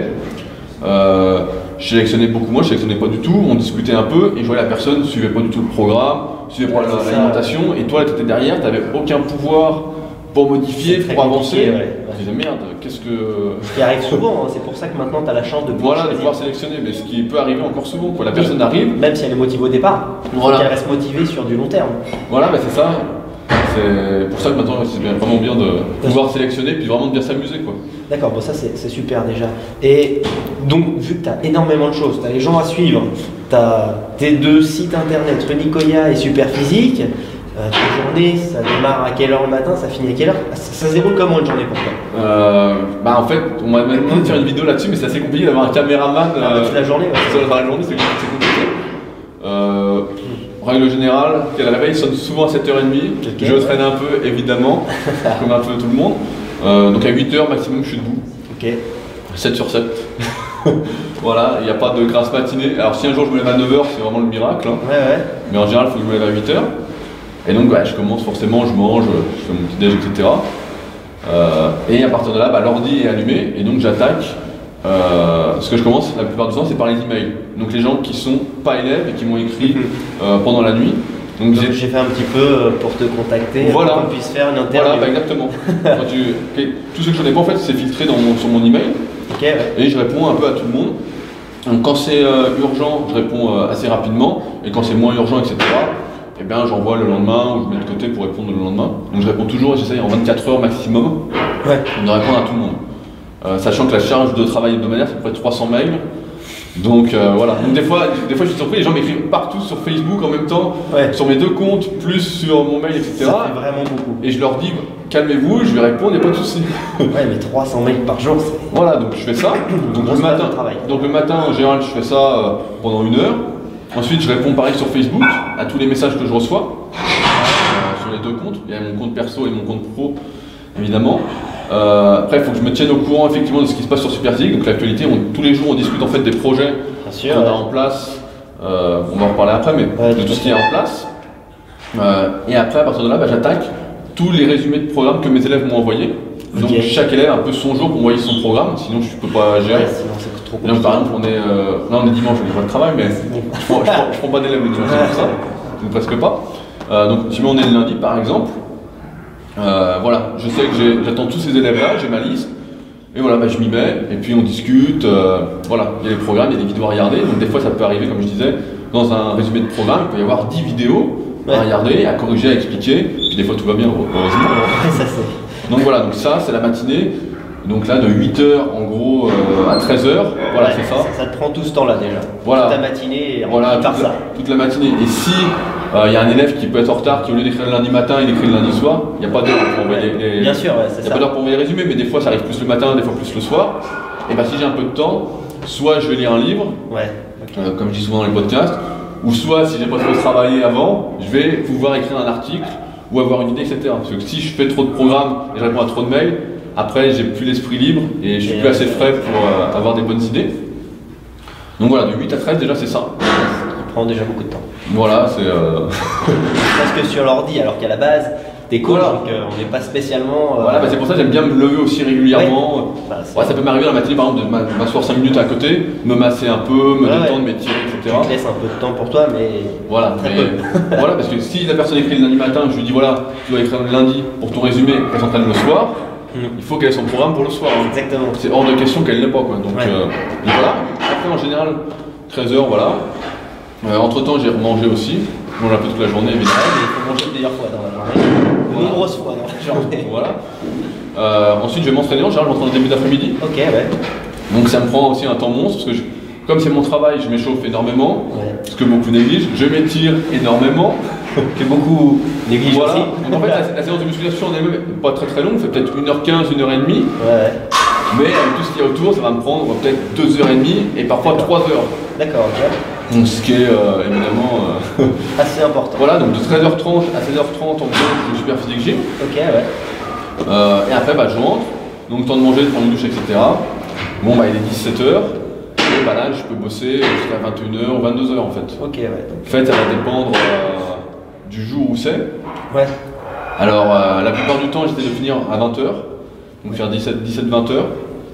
Speaker 2: euh, je sélectionnais beaucoup moins, je sélectionnais pas du tout, on discutait un peu et je voyais la personne suivait pas du tout le programme, suivait pas ouais, l'alimentation et toi tu étais derrière, tu n'avais aucun pouvoir pour modifier, pour avancer. Ouais. Ouais. Je disais merde, qu'est-ce que.
Speaker 1: Ce qui arrive souvent, hein. C'est pour ça que maintenant tu as la chance de pouvoir.
Speaker 2: Voilà, de pouvoir sélectionner, mais ce qui peut arriver encore souvent. Quoi. La oui. personne arrive.
Speaker 1: Même si elle est motivée au départ, voilà. Qu'elle reste motivée sur du long terme.
Speaker 2: Voilà, bah c'est ça. C'est pour ça que maintenant c'est vraiment bien de pouvoir sélectionner et puis vraiment de bien s'amuser.
Speaker 1: D'accord, bon ça c'est super déjà. Et donc vu que tu as énormément de choses, tu as les gens à suivre, tu as tes deux sites internet, Runicoya et Super Physique. Euh, ta journée, ça démarre à quelle heure le matin, ça finit à quelle heure? Ça, ça se déroule comment une journée pour toi?
Speaker 2: euh, Bah en fait, on m'a demandé de faire une vidéo là-dessus, mais c'est assez compliqué d'avoir un caméraman.
Speaker 1: Ah, euh, toute la journée, ouais.
Speaker 2: Sur la journée, c'est compliqué. Euh, en règle générale, le réveil sonne souvent à sept heures trente. Okay. Je traîne un peu, évidemment, comme un peu tout le monde. Euh, donc à huit heures maximum, je suis debout.
Speaker 1: Ok.
Speaker 2: sept sur sept. Voilà, il n'y a pas de grasse matinée. Alors si un jour je me lève à neuf heures, c'est vraiment le miracle. Hein.
Speaker 1: Ouais, ouais.
Speaker 2: Mais en général, il faut que je me lève à huit heures. Et donc ouais, je commence forcément, je mange, je fais mon petit déj, et cetera. Euh, et à partir de là, bah, l'ordi est allumé et donc j'attaque. Euh, ce que je commence la plupart du temps, c'est par les emails. Donc les gens qui sont pas élèves et qui m'ont écrit euh, pendant la nuit.
Speaker 1: Donc, donc j'ai fait un petit peu pour te contacter,
Speaker 2: voilà.
Speaker 1: pour qu'on puisse faire une interview.
Speaker 2: Voilà, bah, exactement. Quand tu, okay, tout ce que je connais pas en fait, c'est filtré dans mon, sur mon email.
Speaker 1: Okay, ouais.
Speaker 2: Et je réponds un peu à tout le monde. Donc quand c'est euh, urgent, je réponds euh, assez rapidement. Et quand c'est moins urgent, et cetera, eh bien j'envoie le lendemain ou je mets de côté pour répondre le lendemain. Donc je réponds toujours et j'essaye en vingt-quatre heures maximum
Speaker 1: ouais.
Speaker 2: de répondre à tout le monde. Euh, sachant que la charge de travail hebdomadaire, c'est à peu près trois cents mails. Donc euh, voilà, donc des fois, des fois je suis surpris, les gens m'écrivent partout sur Facebook en même temps, ouais. sur mes deux comptes, plus sur mon mail, et cetera.
Speaker 1: Ça fait vraiment beaucoup.
Speaker 2: Et je leur dis, calmez-vous, je vais répondre, il n'y a pas de souci.
Speaker 1: Ouais, mais trois cents mails par jour, c'est...
Speaker 2: Voilà, donc je fais ça. Donc le, matin, donc le matin, en général, je fais ça euh, pendant une heure. Ensuite, je réponds pareil sur Facebook à tous les messages que je reçois, euh, sur les deux comptes. Il y a mon compte perso et mon compte pro, évidemment. Euh, après, il faut que je me tienne au courant effectivement de ce qui se passe sur Superphysique. Donc l'actualité, on, tous les jours, on discute en fait des projets qu'on ouais. a en place. Euh, on va en reparler après, mais ouais, de tout ce qui est en place. Euh, et après, à partir de là, bah, j'attaque tous les résumés de programmes que mes élèves m'ont envoyés. Donc okay. chaque élève a un peu son jour pour envoyer son programme, sinon je ne peux pas gérer. Ouais, sinon c'est trop compliqué. Donc par exemple, on est, euh, là on est dimanche, on n'est pas de travail, mais je prends, je prends, je prends pas d'élèves le dimanche, c'est pour ça, donc presque pas. Euh, donc si on est le lundi par exemple, euh, voilà, je sais que j'attends tous ces élèves-là, j'ai ma liste, et voilà, bah, je m'y mets, et puis on discute, euh, voilà, il y a les programmes, il y a des vidéos à regarder, donc des fois ça peut arriver, comme je disais, dans un résumé de programme, il peut y avoir dix vidéos ouais. à regarder, à corriger, à expliquer, puis des fois tout va bien, heureusement.
Speaker 1: Ouais, ça c'est...
Speaker 2: Donc voilà, donc ça c'est la matinée, donc là de huit heures en gros euh, à treize heures, voilà ouais, c'est ça.
Speaker 1: ça. Ça te prend tout ce temps là déjà,
Speaker 2: voilà.
Speaker 1: toute ta matinée et
Speaker 2: voilà, toute,
Speaker 1: par
Speaker 2: la,
Speaker 1: ça.
Speaker 2: toute la matinée. Et si il euh, y a un élève qui peut être en retard, qui au lieu d'écrire le lundi matin, il écrit le lundi soir, il n'y a pas d'heure pour envoyer
Speaker 1: ouais,
Speaker 2: les, les...
Speaker 1: Bien sûr, ouais, c'est ça.
Speaker 2: Il n'y a pas d'heure pour envoyer les résumés, mais des fois ça arrive plus le matin, des fois plus le soir. Et bien si j'ai un peu de temps, soit je vais lire un livre,
Speaker 1: ouais, okay.
Speaker 2: euh, comme je dis souvent dans les podcasts, ou soit si j'ai pas trop travaillé avant, je vais pouvoir écrire un article ou avoir une idée, et cetera. Parce que si je fais trop de programmes et je réponds à trop de mails, après j'ai plus l'esprit libre et je suis et plus euh, assez frais pour euh, avoir des bonnes idées. Donc voilà, de huit à treize déjà c'est ça.
Speaker 1: Ça prend déjà beaucoup de temps.
Speaker 2: Voilà, c'est... Euh...
Speaker 1: Parce que sur l'ordi, alors qu'à la base, t'es coach, voilà. donc euh, on n'est pas spécialement... Euh...
Speaker 2: Voilà, bah c'est pour ça que j'aime bien me lever aussi régulièrement. Ouais. Bah, ouais, ça peut m'arriver dans la matinée par exemple de m'asseoir cinq minutes à côté, me masser un peu, me ouais, détendre, ouais. m'étirer, et cetera.
Speaker 1: Tu te laisses un peu de temps pour toi, mais
Speaker 2: voilà, très mais... peu. Voilà, parce que si la personne écrit le lundi matin, je lui dis voilà, tu dois écrire le lundi pour ton résumé, elle s'entraîne le soir, mmh. il faut qu'elle ait son programme pour le soir. Hein.
Speaker 1: Exactement.
Speaker 2: C'est hors de question qu'elle l'ait pas, quoi. Donc,
Speaker 1: ouais.
Speaker 2: euh, donc voilà, après en général, treize heures, voilà. Euh, entre temps, j'ai remangé aussi. Je mange un peu toute la journée, évidemment.
Speaker 1: Ouais, mais il faut manger plusieurs fois dans la journée. De voilà. nombreuses fois dans la journée.
Speaker 2: Voilà. Euh, ensuite, je vais m'entraîner. En général, je m'entraîne au début d'après-midi.
Speaker 1: Ok, ouais.
Speaker 2: Donc, ça me prend aussi un temps monstre parce que, je, comme c'est mon travail, je m'échauffe énormément. Ouais. Ce que beaucoup négligent. Je m'étire énormément.
Speaker 1: Que beaucoup négligent
Speaker 2: voilà.
Speaker 1: aussi.
Speaker 2: Donc, en fait, la, la séance de musculation en elle-même n'est pas très très longue. C'est peut-être une heure quinze, une heure trente.
Speaker 1: Ouais.
Speaker 2: Mais avec tout ce qu'il y a autour, ça va me prendre peut-être deux heures trente et parfois trois heures.
Speaker 1: D'accord, ok.
Speaker 2: Donc, ce qui est euh, évidemment euh,
Speaker 1: assez important.
Speaker 2: Voilà, donc de treize heures trente à seize heures trente en gros, je Superphysique Gym.
Speaker 1: Ok, ouais.
Speaker 2: Euh, et après, bah, je rentre, donc temps de manger, de prendre une douche, et cetera. Bon, bah, il est dix-sept heures. Et bah, là, je peux bosser jusqu'à vingt et une heures ou vingt-deux heures en fait.
Speaker 1: Ok, ouais. Donc...
Speaker 2: En fait, ça va dépendre euh, du jour où c'est.
Speaker 1: Ouais.
Speaker 2: Alors, euh, la plupart du temps, j'essaie de finir à vingt heures. Donc, faire dix-sept vingt heures.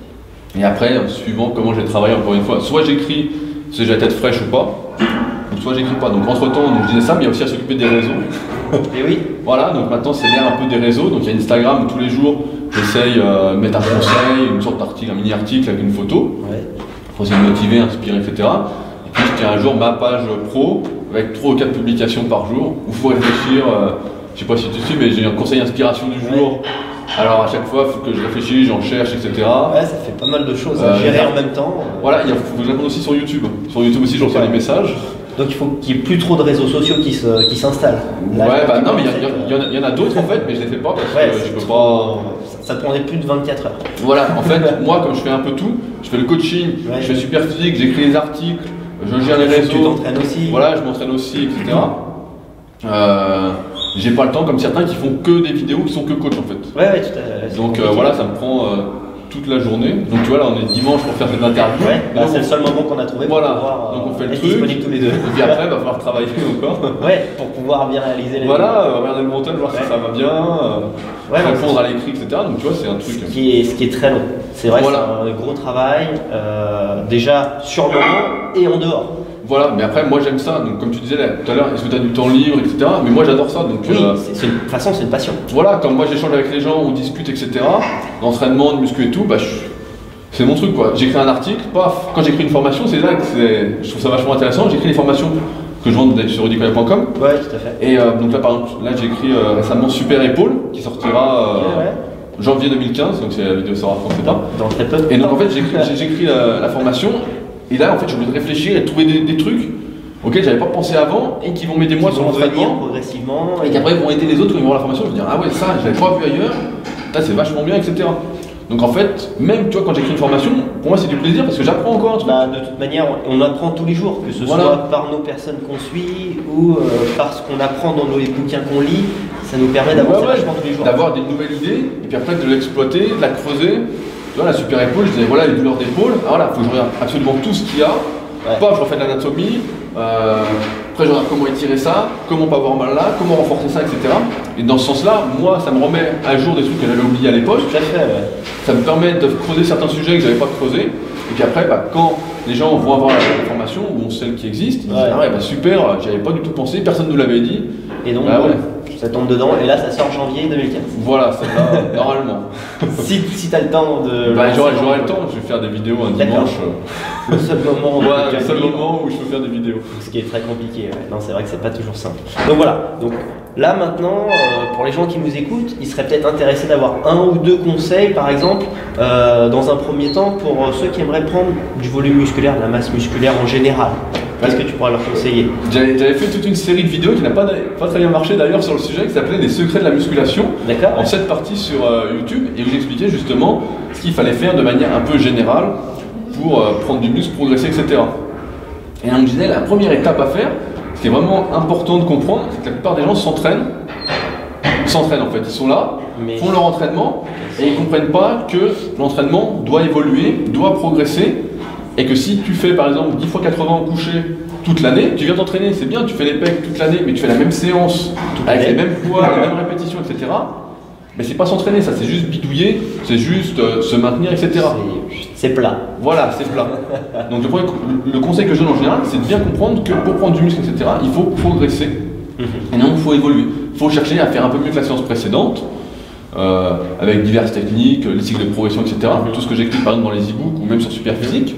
Speaker 2: Et après, suivant comment j'ai travaillé, encore une fois, soit j'écris si j'ai la tête fraîche ou pas, ou soit j'écris pas. Donc entre temps, donc, je disais ça, mais il y a aussi à s'occuper des réseaux.
Speaker 1: Et oui.
Speaker 2: Voilà, donc maintenant c'est l'ère un peu des réseaux. Donc il y a Instagram où tous les jours j'essaye euh, de mettre un conseil, une sorte d'article, un mini-article avec une photo.
Speaker 1: Ouais.
Speaker 2: Il faut se motiver, inspirer, et cetera. Et puis je tiens un jour ma page pro avec trois ou quatre publications par jour où il faut réfléchir. Euh, je sais pas si tu suis, mais j'ai un conseil inspiration du jour. Ouais. Alors à chaque fois, il faut que je réfléchisse, j'en cherche, et cetera.
Speaker 1: Ouais, ça fait pas mal de choses à euh, gérer en même temps.
Speaker 2: Voilà, il faut que je réponde aussi sur YouTube. Sur YouTube aussi, je reçois des messages.
Speaker 1: Donc il faut qu'il n'y ait plus trop de réseaux sociaux qui s'installent.
Speaker 2: Qui ouais, bah non, mais il y, y, y, y en a d'autres en fait, mais je les fais pas parce ouais, que je peux pas.
Speaker 1: Ça, ça prendrait plus de vingt-quatre heures.
Speaker 2: Voilà, en fait, moi, comme je fais un peu tout, je fais le coaching, ouais. je fais Superphysique, j'écris les articles, je gère les réseaux.
Speaker 1: Tu t'entraînes aussi.
Speaker 2: Voilà, je m'entraîne aussi, et cetera. Euh, j'ai pas le temps comme certains qui font que des vidéos qui sont que coach en fait.
Speaker 1: Ouais, ouais, tout à fait.
Speaker 2: Donc euh, voilà, ça me prend euh, toute la journée. Donc tu vois là on est dimanche pour faire cette interview.
Speaker 1: Ouais, bah,
Speaker 2: donc,
Speaker 1: c'est le seul moment qu'on a trouvé
Speaker 2: voilà.
Speaker 1: pour pouvoir
Speaker 2: donc on fait le
Speaker 1: être
Speaker 2: truc,
Speaker 1: disponible tous les deux.
Speaker 2: Et puis après il va falloir travailler encore.
Speaker 1: Ouais, pour pouvoir bien réaliser les
Speaker 2: Voilà, euh, regarder le montage, voir
Speaker 1: ouais.
Speaker 2: si ça va bien, euh,
Speaker 1: ouais,
Speaker 2: répondre à l'écrit, et cetera. Donc tu vois c'est un truc.
Speaker 1: Ce qui est, ce qui est très long. C'est vrai
Speaker 2: Voilà.
Speaker 1: que c'est un gros travail, euh, déjà sur le moment et en dehors.
Speaker 2: Voilà, mais après moi j'aime ça, donc comme tu disais là, tout à l'heure, est-ce que tu as du temps libre, et cetera. Mais moi j'adore ça, donc
Speaker 1: Oui,
Speaker 2: euh,
Speaker 1: c'est, c'est une, de toute façon c'est une passion.
Speaker 2: voilà, comme moi j'échange avec les gens, on discute, et cetera. D'entraînement, de muscu et tout, bah, je- c'est mon truc quoi. J'écris un article, paf, quand j'écris une formation, c'est là que c'est- je trouve ça vachement intéressant. J'écris les formations que je vends sur rudy coya point com.
Speaker 1: Ouais, tout à fait.
Speaker 2: Et euh, donc là par exemple, là j'ai écrit euh, récemment Super Épaule, qui sortira euh,
Speaker 1: Ouais, ouais.
Speaker 2: janvier deux mille quinze, donc c'est la vidéo sera française pas.
Speaker 1: Dans très peu de
Speaker 2: Et donc
Speaker 1: temps.
Speaker 2: en fait j'écris j'ai- j'écris la, la formation, et là en fait j'ai obligé de réfléchir et de trouver des, des trucs auxquels j'avais pas pensé avant et qui vont m'aider moi
Speaker 1: Ils
Speaker 2: sur
Speaker 1: vont venir
Speaker 2: l'entraînement.
Speaker 1: progressivement.
Speaker 2: Et qu'après ils vont aider les autres quand ils vont voir la formation, je vais dire ah ouais ça je l'avais pas vu ailleurs, là c'est vachement bien, et cetera. Donc en fait, même tu vois quand j'écris une formation, pour moi c'est du plaisir parce que j'apprends encore un truc.
Speaker 1: Bah, de toute manière, on, on apprend tous les jours, que ce
Speaker 2: Voilà.
Speaker 1: soit par nos personnes qu'on suit ou euh, par ce qu'on apprend dans nos les bouquins qu'on lit, ça nous permet d'avancer
Speaker 2: Ouais, ouais,
Speaker 1: vachement tous les jours.
Speaker 2: d'avoir des nouvelles idées et puis après de l'exploiter, de la creuser. Tu vois la super épaule, je disais voilà les douleurs d'épaule, ah, voilà, faut que je regarde absolument tout ce qu'il y a.
Speaker 1: Ouais.
Speaker 2: Paf, je refais de l'anatomie, euh, après je regarde comment étirer ça, comment pas avoir mal là, comment renforcer ça, et cetera. Et dans ce sens-là, moi ça me remet à jour des trucs que j'avais oubliés à l'époque.
Speaker 1: Tout à fait, ouais.
Speaker 2: Ça me permet de creuser certains sujets que j'avais pas creusé. Et puis après, bah, quand les gens vont avoir la formation ou celle qui existe, ils disent
Speaker 1: Ouais.
Speaker 2: ah ouais bah super, j'avais pas du tout pensé, personne ne nous l'avait dit.
Speaker 1: Et donc,
Speaker 2: Bah
Speaker 1: bon,
Speaker 2: ouais.
Speaker 1: ça tombe dedans, et là ça sort janvier deux mille quinze.
Speaker 2: Voilà, c'est là, normalement.
Speaker 1: si si tu as le temps de.
Speaker 2: Bah, j'aurai j'aurai le temps, je vais faire des vidéos un
Speaker 1: D'accord.
Speaker 2: dimanche.
Speaker 1: Le seul moment,
Speaker 2: Ouais,
Speaker 1: en tout
Speaker 2: le
Speaker 1: cas,
Speaker 2: seul
Speaker 1: libre.
Speaker 2: moment où je peux faire des vidéos.
Speaker 1: Ce qui est très compliqué, ouais. Non, c'est vrai que c'est pas toujours simple. Donc voilà, donc là maintenant, euh, pour les gens qui nous écoutent, ils seraient peut-être intéressés d'avoir un ou deux conseils, par exemple, euh, dans un premier temps, pour euh, ceux qui aimeraient prendre du volume musculaire, de la masse musculaire en général. Qu'est-ce que tu pourrais leur conseiller?
Speaker 2: J'avais j'avais fait toute une série de vidéos qui n'a pas, pas très bien marché d'ailleurs sur le sujet, qui s'appelait Les secrets de la musculation.
Speaker 1: D'accord.
Speaker 2: En sept parties sur euh, YouTube, et où j'expliquais justement ce qu'il fallait faire de manière un peu générale pour euh, prendre du muscle, progresser, et cetera. Et donc je disais, la première étape à faire, ce qui est vraiment important de comprendre, c'est que la plupart des gens s'entraînent, s'entraînent en fait, ils sont là,
Speaker 1: Mais-
Speaker 2: font leur entraînement, et ils ne comprennent pas que l'entraînement doit évoluer, doit progresser, et que si tu fais par exemple dix fois quatre-vingts au coucher toute l'année, tu viens t'entraîner, c'est bien, tu fais les pecs toute l'année, mais tu fais la même séance,
Speaker 1: Toute
Speaker 2: avec
Speaker 1: l'année.
Speaker 2: les mêmes poids, les mêmes répétitions, et cetera. Mais c'est pas s'entraîner, ça c'est juste bidouiller, c'est juste euh, se maintenir, et cetera.
Speaker 1: C'est- C'est plat.
Speaker 2: Voilà, c'est plat. Donc le, premier- le conseil que je donne en général, c'est de bien comprendre que pour prendre du muscle, et cetera, il faut progresser. Et non, il faut évoluer. Il faut chercher à faire un peu mieux que la séance précédente, euh, avec diverses techniques, les cycles de progression, et cetera. Tout ce que j'explique par exemple dans les e-books ou même sur Superphysique.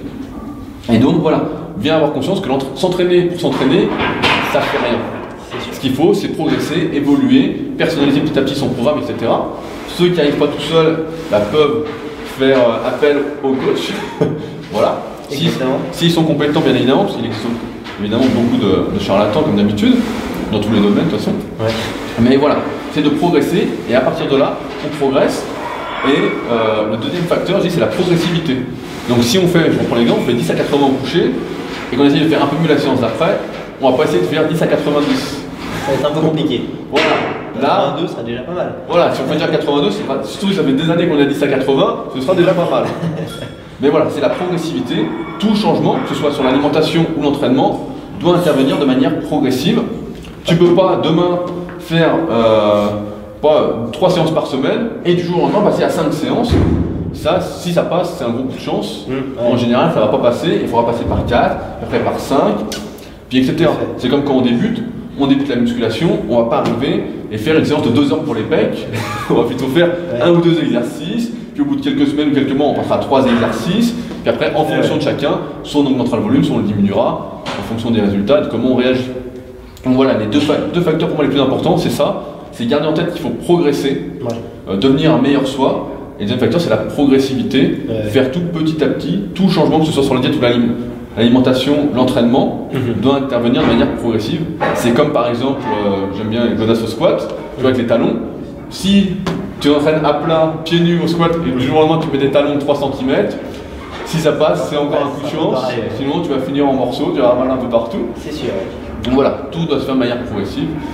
Speaker 2: Et donc voilà, bien avoir conscience que l'entra- s'entraîner pour s'entraîner, ça fait rien.
Speaker 1: C'est sûr.
Speaker 2: Ce qu'il faut, c'est progresser, évoluer, personnaliser petit à petit son programme, et cetera. Ceux qui n'arrivent pas tout seuls bah, peuvent faire euh, appel au coach. Voilà. Si-
Speaker 1: Exactement.
Speaker 2: S'ils sont compétents, bien évidemment, parce qu'il existe évidemment beaucoup de, de charlatans comme d'habitude, dans tous les domaines de toute façon.
Speaker 1: Ouais.
Speaker 2: Mais voilà, c'est de progresser, et à partir de là, on progresse. Et euh, le deuxième facteur, je dis, c'est la progressivité. Donc si on fait, je reprends l'exemple, on fait dix à quatre-vingts au coucher, et qu'on essaye de faire un peu mieux la séance d'après, on va pas essayer de faire dix à quatre-vingt-dix.
Speaker 1: Ça va être un peu compliqué.
Speaker 2: Voilà. Là,
Speaker 1: deux sera déjà pas mal.
Speaker 2: voilà, si on fait déjà quatre-vingt-deux, c'est pas- surtout si ça fait des années qu'on a dix à quatre-vingts, ce sera déjà pas mal. Mais voilà, c'est la progressivité. Tout changement, que ce soit sur l'alimentation ou l'entraînement, doit intervenir de manière progressive. Tu peux pas demain faire euh, pas, trois séances par semaine et du jour au lendemain passer à cinq séances. Ça, si ça passe, c'est un gros coup de chance.
Speaker 1: Mmh, ouais.
Speaker 2: En général, ça va pas passer. Il faudra passer par quatre, après par cinq, puis et cetera. C'est comme quand on débute. On débute la musculation, on va pas arriver et faire une séance de deux heures pour les pecs. On va plutôt faire
Speaker 1: Ouais.
Speaker 2: un ou deux exercices. Puis au bout de quelques semaines ou quelques mois, on passera à trois exercices. Puis après, en fonction
Speaker 1: Ouais.
Speaker 2: de chacun, soit on augmentera le volume, soit on le diminuera, en fonction des résultats et de comment on réagit. Donc voilà, les deux, fa- deux facteurs pour moi les plus importants, c'est ça. C'est garder en tête qu'il faut progresser,
Speaker 1: Ouais.
Speaker 2: euh, devenir un meilleur soi. Et le deuxième facteur, c'est la progressivité.
Speaker 1: Ouais.
Speaker 2: Faire tout petit à petit, tout changement, que ce soit sur la diète ou l'alim- l'alimentation, l'entraînement,
Speaker 1: Mhm.
Speaker 2: doit intervenir de manière progressive. C'est comme par exemple, euh, j'aime bien les godasses au squat, tu vois, avec les talons. Si tu entraînes à plat, pieds nus au squat, et du jour au lendemain tu mets des talons de trois centimètres, si ça passe, c'est encore
Speaker 1: Ouais,
Speaker 2: un coup de
Speaker 1: c'est un peu
Speaker 2: chance.
Speaker 1: pareil, ouais.
Speaker 2: Sinon, tu vas finir en morceaux, tu vas avoir mal un peu partout.
Speaker 1: C'est sûr. Ouais.
Speaker 2: Donc voilà, tout doit se faire de manière progressive.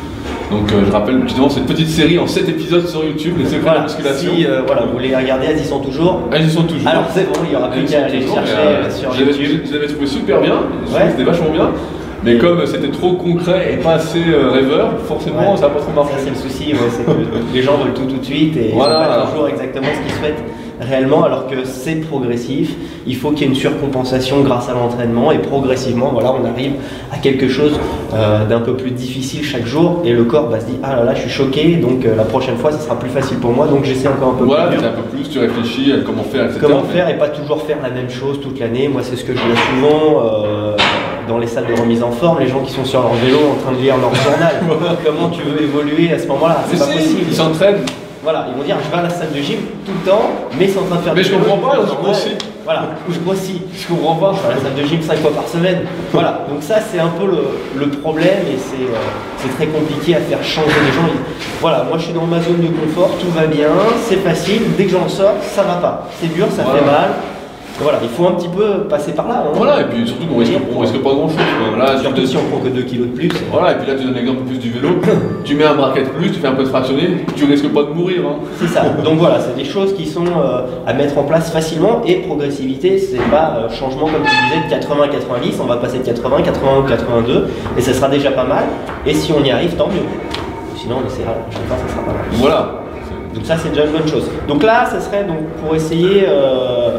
Speaker 2: Donc euh, je rappelle justement cette petite série en sept épisodes sur YouTube, les secrets
Speaker 1: Voilà,
Speaker 2: de la musculation.
Speaker 1: si euh, voilà, vous voulez regarder, elles y sont toujours.
Speaker 2: Elles y sont toujours.
Speaker 1: Alors c'est bon, il n'y aura plus qu'à aller
Speaker 2: toujours,
Speaker 1: chercher
Speaker 2: euh,
Speaker 1: sur
Speaker 2: je l'avais-
Speaker 1: YouTube.
Speaker 2: Je l'avais trouvé super bien, je
Speaker 1: Ouais.
Speaker 2: trouvais que c'était vachement bien. Mais comme c'était trop concret et pas assez euh, rêveur, forcément
Speaker 1: Ouais.
Speaker 2: ça n'a pas trop marché.
Speaker 1: Ça c'est le souci, ouais, c'est que les gens veulent tout tout de suite et
Speaker 2: Voilà.
Speaker 1: ils n'ont pas toujours exactement ce qu'ils souhaitent réellement, alors que c'est progressif. Il faut qu'il y ait une surcompensation grâce à l'entraînement et progressivement, voilà, on arrive à quelque chose euh, d'un peu plus difficile chaque jour et le corps bah, se dit ah là là, je suis choqué, donc euh, la prochaine fois, ça sera plus facile pour moi, donc j'essaie encore un peu
Speaker 2: Voilà,
Speaker 1: plus
Speaker 2: tu
Speaker 1: dur.
Speaker 2: un peu plus, tu réfléchis à comment faire, et cetera.
Speaker 1: Comment
Speaker 2: Mais-
Speaker 1: faire et pas toujours faire la même chose toute l'année. Moi, c'est ce que je vois souvent euh, dans les salles de remise en forme, les gens qui sont sur leur vélo en train de lire leur journal. Comment tu veux évoluer à ce moment-là?
Speaker 2: Mais
Speaker 1: C'est pas
Speaker 2: si,
Speaker 1: possible.
Speaker 2: ils s'entraînent.
Speaker 1: Voilà, ils vont dire je vais à la salle de gym tout le temps, mais sans train de faire
Speaker 2: Mais
Speaker 1: du
Speaker 2: je
Speaker 1: vélo.
Speaker 2: comprends pas, je
Speaker 1: Ouais,
Speaker 2: grossis.
Speaker 1: Voilà, ou je grossis.
Speaker 2: Je comprends pas.
Speaker 1: Je vais à la salle de gym cinq fois par semaine. Voilà, donc ça c'est un peu le, le problème et c'est euh, c'est très compliqué à faire changer les gens. Ils- Voilà, moi je suis dans ma zone de confort, tout va bien, c'est facile, dès que j'en sors, ça va pas. C'est dur, ça
Speaker 2: Voilà.
Speaker 1: fait mal. Voilà, il faut un petit peu passer par là. hein.
Speaker 2: Voilà, et puis surtout qu'on risque, on risque pas grand chose. Là, tu
Speaker 1: Surtout
Speaker 2: te-
Speaker 1: si on prend que deux kilos de plus.
Speaker 2: Voilà, et puis là tu donnes l'exemple plus du vélo, tu mets un braquet de plus, tu fais un peu de fractionné, tu risques pas de mourir. Hein.
Speaker 1: C'est ça. Donc voilà, c'est des choses qui sont euh, à mettre en place facilement et progressivité, c'est pas euh, changement comme tu disais de quatre-vingts à quatre-vingt-dix, on va passer de quatre-vingts, quatre-vingt-un ou quatre-vingt-deux et ça sera déjà pas mal. Et si on y arrive, tant mieux. Sinon on essaiera la prochaine fois, ça sera pas mal.
Speaker 2: Voilà.
Speaker 1: Donc ça c'est déjà une bonne chose. Donc là, ça serait donc pour essayer euh,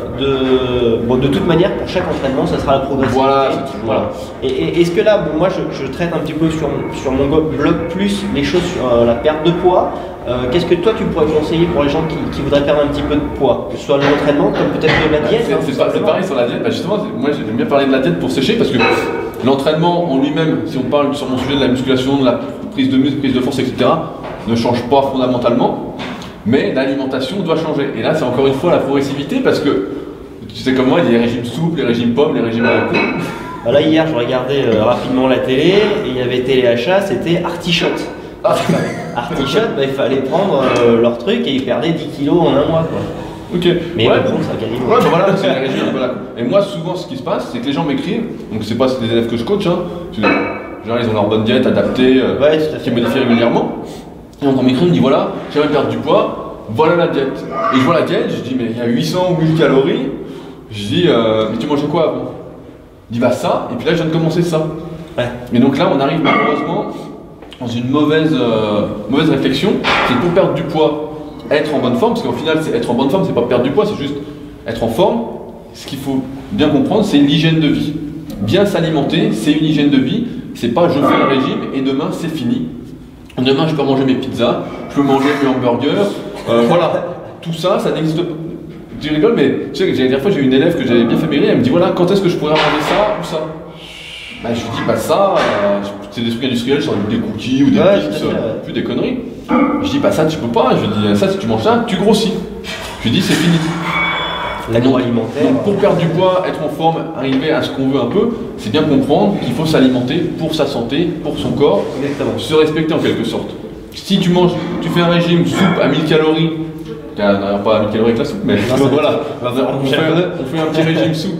Speaker 1: de bon, de toute manière pour chaque entraînement, ça sera la progressivité.
Speaker 2: Voilà, c'est toujours-
Speaker 1: Voilà. Et, et- est-ce que là, bon, moi je, je traite un petit peu sur, sur mon go- blog plus les choses sur euh, la perte de poids. Euh, Qu'est-ce que toi tu pourrais conseiller pour les gens qui, qui voudraient perdre un petit peu de poids, que ce soit l'entraînement comme peut-être de la diète.
Speaker 2: C'est
Speaker 1: hein,
Speaker 2: c'est
Speaker 1: tout
Speaker 2: pas- c'est
Speaker 1: simplement.
Speaker 2: pareil sur la diète. Bah justement, c'est- moi j'aime bien parler de la diète pour sécher parce que l'entraînement en lui-même, si on parle sur mon sujet de la musculation, de la prise de muscle, prise de force, et cetera, ne change pas fondamentalement. Mais l'alimentation doit changer. Et là, c'est encore une fois la progressivité parce que tu sais comme moi, il y a les régimes souples, les régimes pommes, les régimes à la con.
Speaker 1: Bah là hier je regardais euh, rapidement la télé et il y avait téléachat, c'était artichote.
Speaker 2: Ah.
Speaker 1: Artichote, bah, il fallait prendre euh, leur truc et ils perdaient dix kilos en un mois quoi.
Speaker 2: Ok.
Speaker 1: Mais
Speaker 2: ouais.
Speaker 1: le bon, ça quasiment.
Speaker 2: Ouais, bah voilà, c'est les régimes un peu à la con. Et moi, souvent, ce qui se passe, c'est que les gens m'écrivent, donc c'est pas c'est des élèves que je coach, hein. C'est- Genre, ils ont leur bonne diète adaptée, euh,
Speaker 1: Ouais, tout à fait.
Speaker 2: qui est modifiée régulièrement. Et donc on m'écrit, on me dit voilà, j'aimerais perdre du poids, voilà la diète. Et je vois la diète, je dis mais il y a huit cents ou mille calories. Je dis euh, mais tu mangeais quoi avant? Il dit bah ça, et puis là je viens de commencer ça.
Speaker 1: Ouais.
Speaker 2: Et donc là on arrive malheureusement dans une mauvaise, euh, mauvaise réflexion, c'est que pour perdre du poids, être en bonne forme, parce qu'au final c'est être en bonne forme, c'est pas perdre du poids, c'est juste être en forme. Ce qu'il faut bien comprendre, c'est l'hygiène de vie. Bien s'alimenter, c'est une hygiène de vie, c'est pas je fais un régime et demain c'est fini. Demain, je peux manger mes pizzas, je peux manger mes hamburgers, euh, voilà. Tout ça, ça n'existe pas. Tu rigoles, mais tu sais, la dernière fois, j'ai eu une élève que j'avais bien fait maigrir, elle me dit voilà, quand est-ce que je pourrais manger ça ou ça? Bah, je lui dis bah ça, euh, c'est des trucs industriels, genre des cookies ou des
Speaker 1: Ouais,
Speaker 2: pizzas,
Speaker 1: tout à fait, ouais.
Speaker 2: plus des conneries. Je dis bah ça, tu peux pas. Je dis ça, si tu manges ça, tu grossis. Je lui dis c'est fini.
Speaker 1: L'agroalimentaire.
Speaker 2: Donc, pour perdre du poids, être en forme, arriver à ce qu'on veut un peu, c'est bien comprendre qu'il faut s'alimenter pour sa santé, pour son corps,
Speaker 1: Exactement.
Speaker 2: se respecter en quelque sorte. Si tu manges, tu fais un régime soupe à mille calories, d'ailleurs pas à mille calories avec la soupe, mais
Speaker 1: Non, ça-
Speaker 2: voilà,
Speaker 1: on va
Speaker 2: on fait,
Speaker 1: faire un peu.
Speaker 2: on fait un petit régime soupe.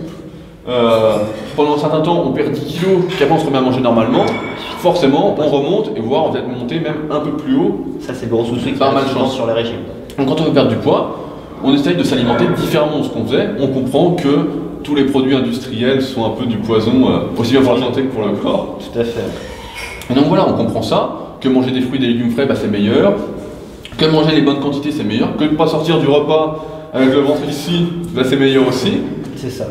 Speaker 2: Euh, pendant un certain temps, on perd dix kilos, puis après on se remet à manger normalement. Forcément, on remonte et voire on va peut-être monter même un peu plus haut.
Speaker 1: Ça, c'est le gros souci qui
Speaker 2: Pas mal de
Speaker 1: souvent
Speaker 2: chance.
Speaker 1: sur les régimes.
Speaker 2: Donc quand on veut perdre du poids, on essaye de s'alimenter différemment de ce qu'on faisait. On comprend que tous les produits industriels sont un peu du poison, euh, aussi bien pour la santé que pour le corps.
Speaker 1: Tout à fait.
Speaker 2: Et donc voilà, on comprend ça, que manger des fruits et des légumes frais, bah, c'est meilleur, que manger les bonnes quantités, c'est meilleur, que ne pas sortir du repas avec le ventre ici, bah, c'est meilleur aussi,
Speaker 1: C'est ça.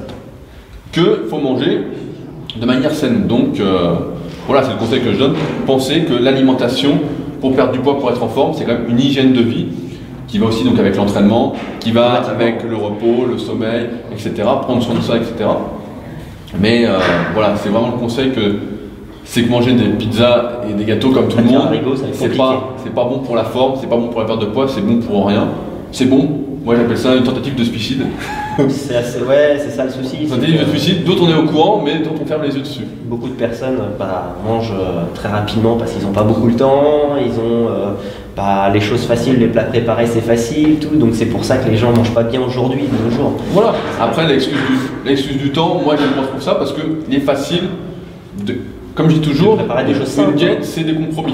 Speaker 2: que faut manger de manière saine. Donc euh, voilà, c'est le conseil que je donne. Pensez que l'alimentation, pour perdre du poids, pour être en forme, c'est quand même une hygiène de vie qui va aussi donc avec l'entraînement, qui va avec le repos, le sommeil, et cetera. Prendre soin de ça, et cetera. Mais euh, voilà, c'est vraiment le conseil que c'est que manger des pizzas et des gâteaux comme tout le
Speaker 1: Avec un
Speaker 2: monde,
Speaker 1: haricot, ça va être
Speaker 2: c'est
Speaker 1: compliqué.
Speaker 2: pas, c'est pas bon pour la forme, c'est pas bon pour la perte de poids, c'est bon pour rien. C'est bon, moi j'appelle ça une tentative de suicide.
Speaker 1: C'est assez, ouais, c'est ça le souci.
Speaker 2: Une
Speaker 1: c'est
Speaker 2: tentative de
Speaker 1: que
Speaker 2: suicide, d'autres on est au courant, mais d'autres on ferme les yeux dessus.
Speaker 1: Beaucoup de personnes bah, mangent euh, très rapidement parce qu'ils n'ont pas beaucoup le temps, ils ont euh, bah, les choses faciles, les plats préparés c'est facile, tout. Donc c'est pour ça que les gens mangent pas bien aujourd'hui, de nos jours.
Speaker 2: Voilà. Après, l'excuse du, l'excuse du temps, moi j'aime pas trop ça parce qu'il est facile, de, comme je dis toujours,
Speaker 1: De préparer des choses
Speaker 2: une
Speaker 1: simples.
Speaker 2: diète c'est des compromis.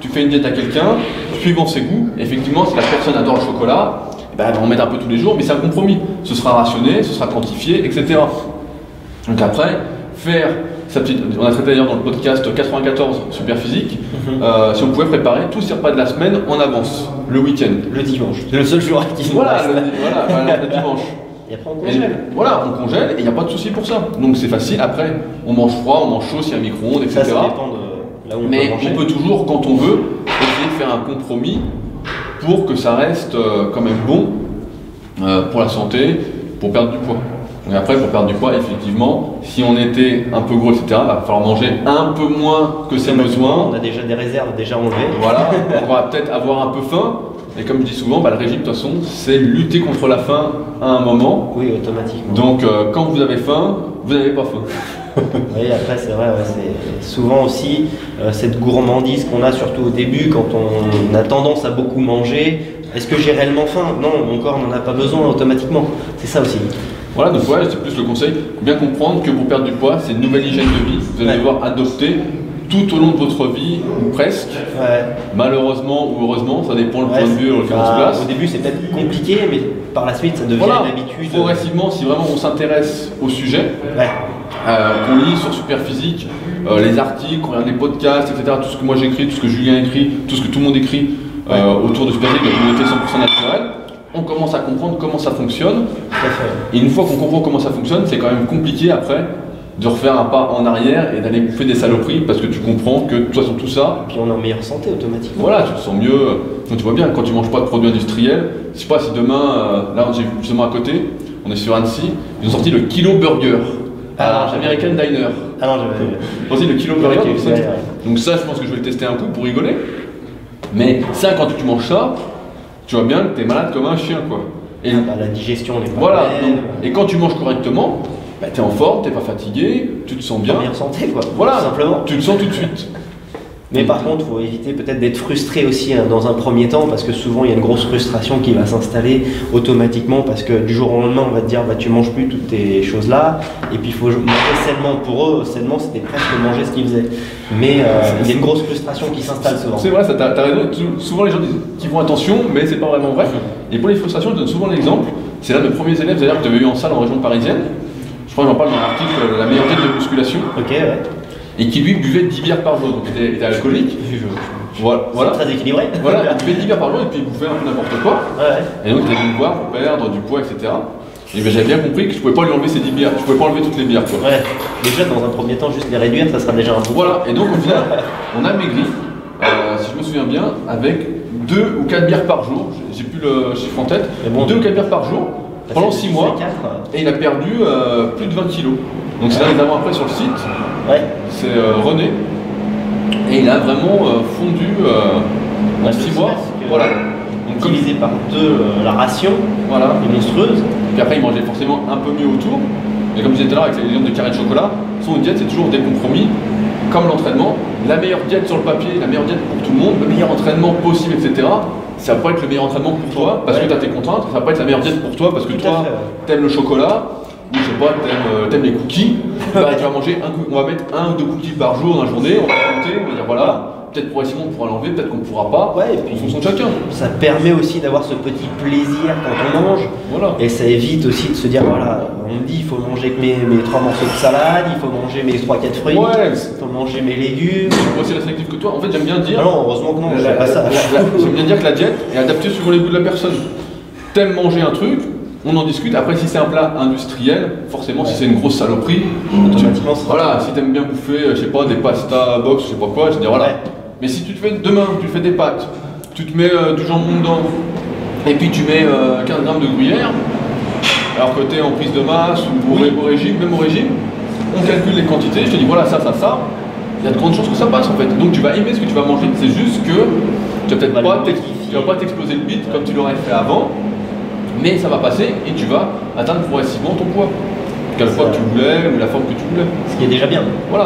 Speaker 2: tu fais une diète à quelqu'un, suivant ses goûts, effectivement, si la personne adore le chocolat, eh ben, elle va en mettre un peu tous les jours, mais c'est un compromis. Ce sera rationné, ce sera quantifié, et cetera. Donc après, faire sa petite, on a traité d'ailleurs dans le podcast quatre-vingt-quatorze Super Physique, mm-hmm. euh, si on pouvait préparer tous ses repas de la semaine en avance, le week-end.
Speaker 1: Le dimanche, c'est le seul jour qui
Speaker 2: Voilà, le, voilà, voilà, le dimanche.
Speaker 1: Et après on congèle.
Speaker 2: Et, voilà, on congèle et il n'y a pas de souci pour ça. Donc c'est facile, après on mange froid, on mange chaud s'il y a un micro-ondes, et cetera.
Speaker 1: Ça, ça dépend de là où on
Speaker 2: Mais
Speaker 1: peut manger.
Speaker 2: on peut toujours, quand on veut, essayer de faire un compromis pour que ça reste euh, quand même bon euh, pour la santé, pour perdre du poids. Et après, pour perdre du poids, effectivement, si on était un peu gros, et cetera, il va falloir manger un peu moins que ses besoins.
Speaker 1: On a déjà des réserves déjà enlevées.
Speaker 2: Voilà, on va peut-être avoir un peu faim. Et comme je dis souvent, bah, le régime, de toute façon, c'est lutter contre la faim à un moment.
Speaker 1: Oui, automatiquement.
Speaker 2: Donc, euh, quand vous avez faim, vous n'avez pas faim.
Speaker 1: Oui, après, c'est vrai, ouais, c'est souvent aussi euh, cette gourmandise qu'on a, surtout au début, quand on a tendance à beaucoup manger. Est-ce que j'ai réellement faim? Non, mon corps n'en a pas besoin automatiquement. C'est ça aussi.
Speaker 2: Voilà, donc ouais, c'est plus le conseil. Bien comprendre que pour perdre du poids, c'est une nouvelle hygiène de vie. Vous allez ouais. devoir adopter tout au long de votre vie, ou presque. Ouais. Malheureusement ou heureusement, ça dépend le ouais, point de vue auquel on se place.
Speaker 1: Au début, c'est peut-être compliqué, mais par la suite, ça devient
Speaker 2: voilà.
Speaker 1: une habitude.
Speaker 2: Progressivement, si vraiment on s'intéresse au sujet,
Speaker 1: ouais.
Speaker 2: euh, qu'on lit sur Super Physique, euh, les articles, qu'on regarde les podcasts, et cetera, tout ce que moi j'écris, tout ce que Julien écrit, tout ce que tout le monde écrit euh, ouais. autour de Super Physique, de la communauté cent pour cent naturelle, on commence à comprendre comment ça fonctionne. Et une fois qu'on comprend comment ça fonctionne, c'est quand même compliqué après de refaire un pas en arrière et d'aller bouffer des saloperies parce que tu comprends que de toute façon tout ça.
Speaker 1: Et puis on est en meilleure santé automatiquement.
Speaker 2: Voilà, tu te sens mieux. Donc tu vois bien, quand tu manges pas de produits industriels, je sais pas si demain, euh, là j'ai justement à côté, on est sur Annecy, ils ont sorti le Kilo Burger.
Speaker 1: Ah,
Speaker 2: à American Diner.
Speaker 1: Ah non, j'avais.
Speaker 2: Ils ont sorti le Kilo Burger. Donc,
Speaker 1: ouais, ouais.
Speaker 2: donc ça, je pense que je vais le tester un coup pour rigoler. Mais ça, quand tu manges ça, tu vois bien que tu es malade comme un chien, quoi.
Speaker 1: Et ah bah, la digestion n'est pas
Speaker 2: voilà,
Speaker 1: belle.
Speaker 2: donc, et quand tu manges correctement, bah, tu es en forme, tu n'es pas fatigué, tu te sens bien.
Speaker 1: En meilleure santé, quoi.
Speaker 2: Voilà,
Speaker 1: tout simplement.
Speaker 2: Tu le sens tout de suite.
Speaker 1: Mais par contre, il faut éviter peut-être d'être frustré aussi hein, dans un premier temps, parce que souvent il y a une grosse frustration qui va s'installer automatiquement, parce que du jour au lendemain on va te dire bah tu manges plus toutes tes choses là, et puis il faut manger sainement. Pour eux, sainement c'était presque manger ce qu'ils faisaient. Mais euh, il y a une grosse frustration qui s'installe souvent.
Speaker 2: C'est vrai, ça, t'as, t'as raison. Souvent les gens disent qu'ils font attention, mais c'est pas vraiment vrai. Et pour les frustrations, je donne souvent l'exemple. C'est l'un de mes premiers élèves d'ailleurs que j'avais eu en salle en région parisienne. Je crois que j'en parle dans l'article La meilleure tête de musculation.
Speaker 1: Ok, ouais.
Speaker 2: Et qui lui buvait dix bières par jour, donc il était, était alcoolique. Voilà, voilà.
Speaker 1: Très équilibré.
Speaker 2: Voilà, il buvait dix bières par jour et puis il bouffait un peu n'importe quoi.
Speaker 1: Ouais.
Speaker 2: Et donc il était venu me voir pour perdre du poids, et cetera. Et ben, j'avais bien compris que je pouvais pas lui enlever ses dix bières, je pouvais pas enlever toutes les bières. Quoi.
Speaker 1: Ouais. Déjà dans un premier temps, juste les réduire, ça sera déjà un bon.
Speaker 2: Voilà, et donc au final, on a maigri, euh, si je me souviens bien, avec deux ou quatre bières par jour, j'ai plus le chiffre en tête, bon, deux ou quatre bières par jour, pendant six mois, et il a perdu euh, plus de vingt kilos. Donc c'est là les avant-après sur le site.
Speaker 1: Ouais.
Speaker 2: C'est euh, René. Et il a vraiment euh, fondu euh, en six mois. Voilà.
Speaker 1: Donc, divisé par deux euh, la ration,
Speaker 2: voilà,
Speaker 1: est monstrueuse.
Speaker 2: Puis après il mangeait forcément un peu mieux autour. Mais comme je disais tout à l'heure avec l'exemple de carré de chocolat, son diète c'est toujours des compromis, comme l'entraînement. La meilleure diète sur le papier, la meilleure diète pour tout le monde, le meilleur entraînement possible, et cetera. Ça va pas être le meilleur entraînement pour toi parce ouais. que tu as tes contraintes, ça va pas être la meilleure diète pour toi parce que tout toi t'aimes le chocolat. Ou je sais pas, t'aimes, euh, t'aimes les cookies, bah, tu vas manger un coup, on va mettre un ou deux cookies par jour dans la journée, on va compter, on va dire voilà, peut-être progressivement on pourra l'enlever, peut-être qu'on ne pourra pas,
Speaker 1: ouais, et puis,
Speaker 2: en fonction de chacun.
Speaker 1: Ça permet aussi d'avoir ce petit plaisir quand on mange,
Speaker 2: voilà.
Speaker 1: Et ça évite aussi de se dire voilà, on me dit il faut manger que mes, mes trois morceaux de salade, il faut manger mes trois quatre fruits,
Speaker 2: ouais.
Speaker 1: il faut manger mes légumes.
Speaker 2: Je suis aussi sélectif que toi, en fait j'aime bien dire.
Speaker 1: Ah non, heureusement que non,
Speaker 2: la,
Speaker 1: j'aime pas ça.
Speaker 2: La, la, j'aime bien dire que la diète est adaptée suivant les goûts de la personne. T'aimes manger un truc, on en discute. Après, si c'est un plat industriel, forcément, ouais. si c'est une grosse saloperie,
Speaker 1: automatiquement,
Speaker 2: tu, voilà, si t'aimes bien bouffer, je sais pas, des pasta box, je sais pas quoi, je veux dire voilà. Ouais. Mais si tu te fais demain, tu fais des pâtes, tu te mets euh, du jambon dedans, et puis tu mets euh, quinze grammes de gruyère, alors que t'es en prise de masse ou oui. au régime, même au régime, on calcule les quantités, je te dis voilà ça, ça, ça. Il y a de grandes chances que ça passe en fait. Donc tu vas aimer ce que tu vas manger. C'est juste que tu vas peut-être pas, tu vas pas t'exploser le bide comme tu l'aurais fait avant. Mais ça va passer et tu vas atteindre progressivement ton poids. Quel poids que tu voulais ou la forme que tu voulais.
Speaker 1: Ce qui est déjà bien.
Speaker 2: Voilà, donc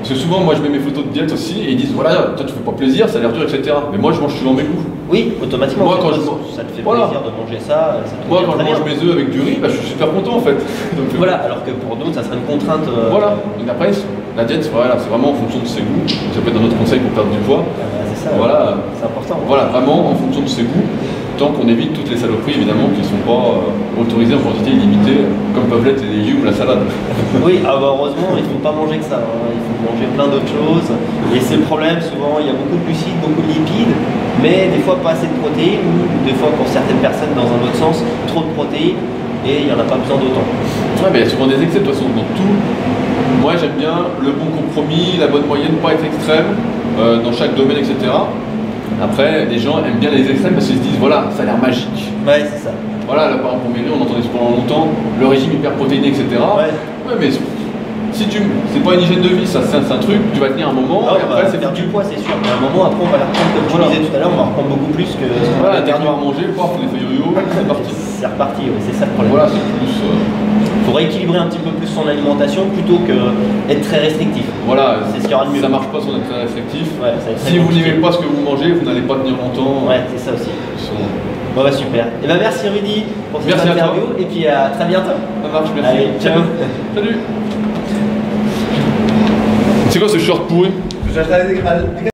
Speaker 2: Parce que souvent, moi, je mets mes photos de diète aussi et ils disent voilà, toi, tu fais pas plaisir, ça a l'air dur, et cetera. Mais moi, je mange souvent mes goûts.
Speaker 1: Oui, automatiquement.
Speaker 2: Moi, quand je...
Speaker 1: ça te fait
Speaker 2: voilà.
Speaker 1: plaisir de manger ça. ça te
Speaker 2: moi, quand je mange mes œufs avec du riz, bah, je suis super content en fait. Donc,
Speaker 1: voilà, alors que pour d'autres, ça serait une contrainte. Euh...
Speaker 2: Voilà. Donc après, la diète, voilà, c'est vraiment en fonction de ses goûts. Ça peut être un autre conseil pour perdre du poids.
Speaker 1: Ah, c'est ça.
Speaker 2: Voilà.
Speaker 1: C'est important.
Speaker 2: Voilà, vraiment en fonction de ses goûts. Tant qu'on évite toutes les saloperies évidemment qui ne sont pas euh, autorisées en quantité illimitée, comme peuvent l'être les légumes ou la salade.
Speaker 1: Oui, ah bah heureusement, il ne faut pas manger que ça, hein. Il faut manger plein d'autres choses. Et c'est le problème, souvent il y a beaucoup de glucides, beaucoup de lipides, mais des fois pas assez de protéines, ou des fois pour certaines personnes dans un autre sens, trop de protéines, et il n'y en a pas besoin d'autant.
Speaker 2: Ouais, mais il y a souvent des excès de toute façon dans tout. Moi j'aime bien le bon compromis, la bonne moyenne, pas être extrême euh, dans chaque domaine, et cetera. Après, les gens aiment bien les extrêmes parce qu'ils se disent voilà, ça a l'air magique.
Speaker 1: Ouais, c'est ça.
Speaker 2: Voilà, là par exemple, pour maigrir, on entendait pendant longtemps le régime hyper protéiné, et cetera.
Speaker 1: Ouais.
Speaker 2: Ouais, mais si tu. C'est pas une hygiène de vie, ça c'est un, un truc, tu vas tenir un moment
Speaker 1: Ah,
Speaker 2: et après c'est
Speaker 1: perdre du poids, c'est sûr. Mais à un moment, après, on va la reprendre comme tu
Speaker 2: voilà.
Speaker 1: disais tout à l'heure, on va reprendre beaucoup plus que ce qu'on
Speaker 2: voilà,
Speaker 1: avait
Speaker 2: dès
Speaker 1: perdu.
Speaker 2: qu'on va manger, paf, les feuilles yo-yo, c'est parti.
Speaker 1: C'est reparti, ouais, c'est ça le problème.
Speaker 2: Voilà, c'est plus.
Speaker 1: Il faut rééquilibrer un petit peu plus son alimentation plutôt qu'être très restrictif.
Speaker 2: Voilà,
Speaker 1: c'est ce qu'il y aura de mieux.
Speaker 2: Ça marche pas si on est très restrictif.
Speaker 1: Ouais, ça va être très
Speaker 2: si vous
Speaker 1: compliqué.
Speaker 2: n'aimez pas ce que vous mangez, vous n'allez pas tenir longtemps.
Speaker 1: Ouais, c'est ça aussi. Bon bah super. Et ben merci Rudy pour cette
Speaker 2: merci
Speaker 1: interview et puis à très bientôt.
Speaker 2: Ça marche, merci.
Speaker 1: Allez, ciao.
Speaker 2: Salut. C'est quoi ce short pourri?
Speaker 3: Je vais acheter des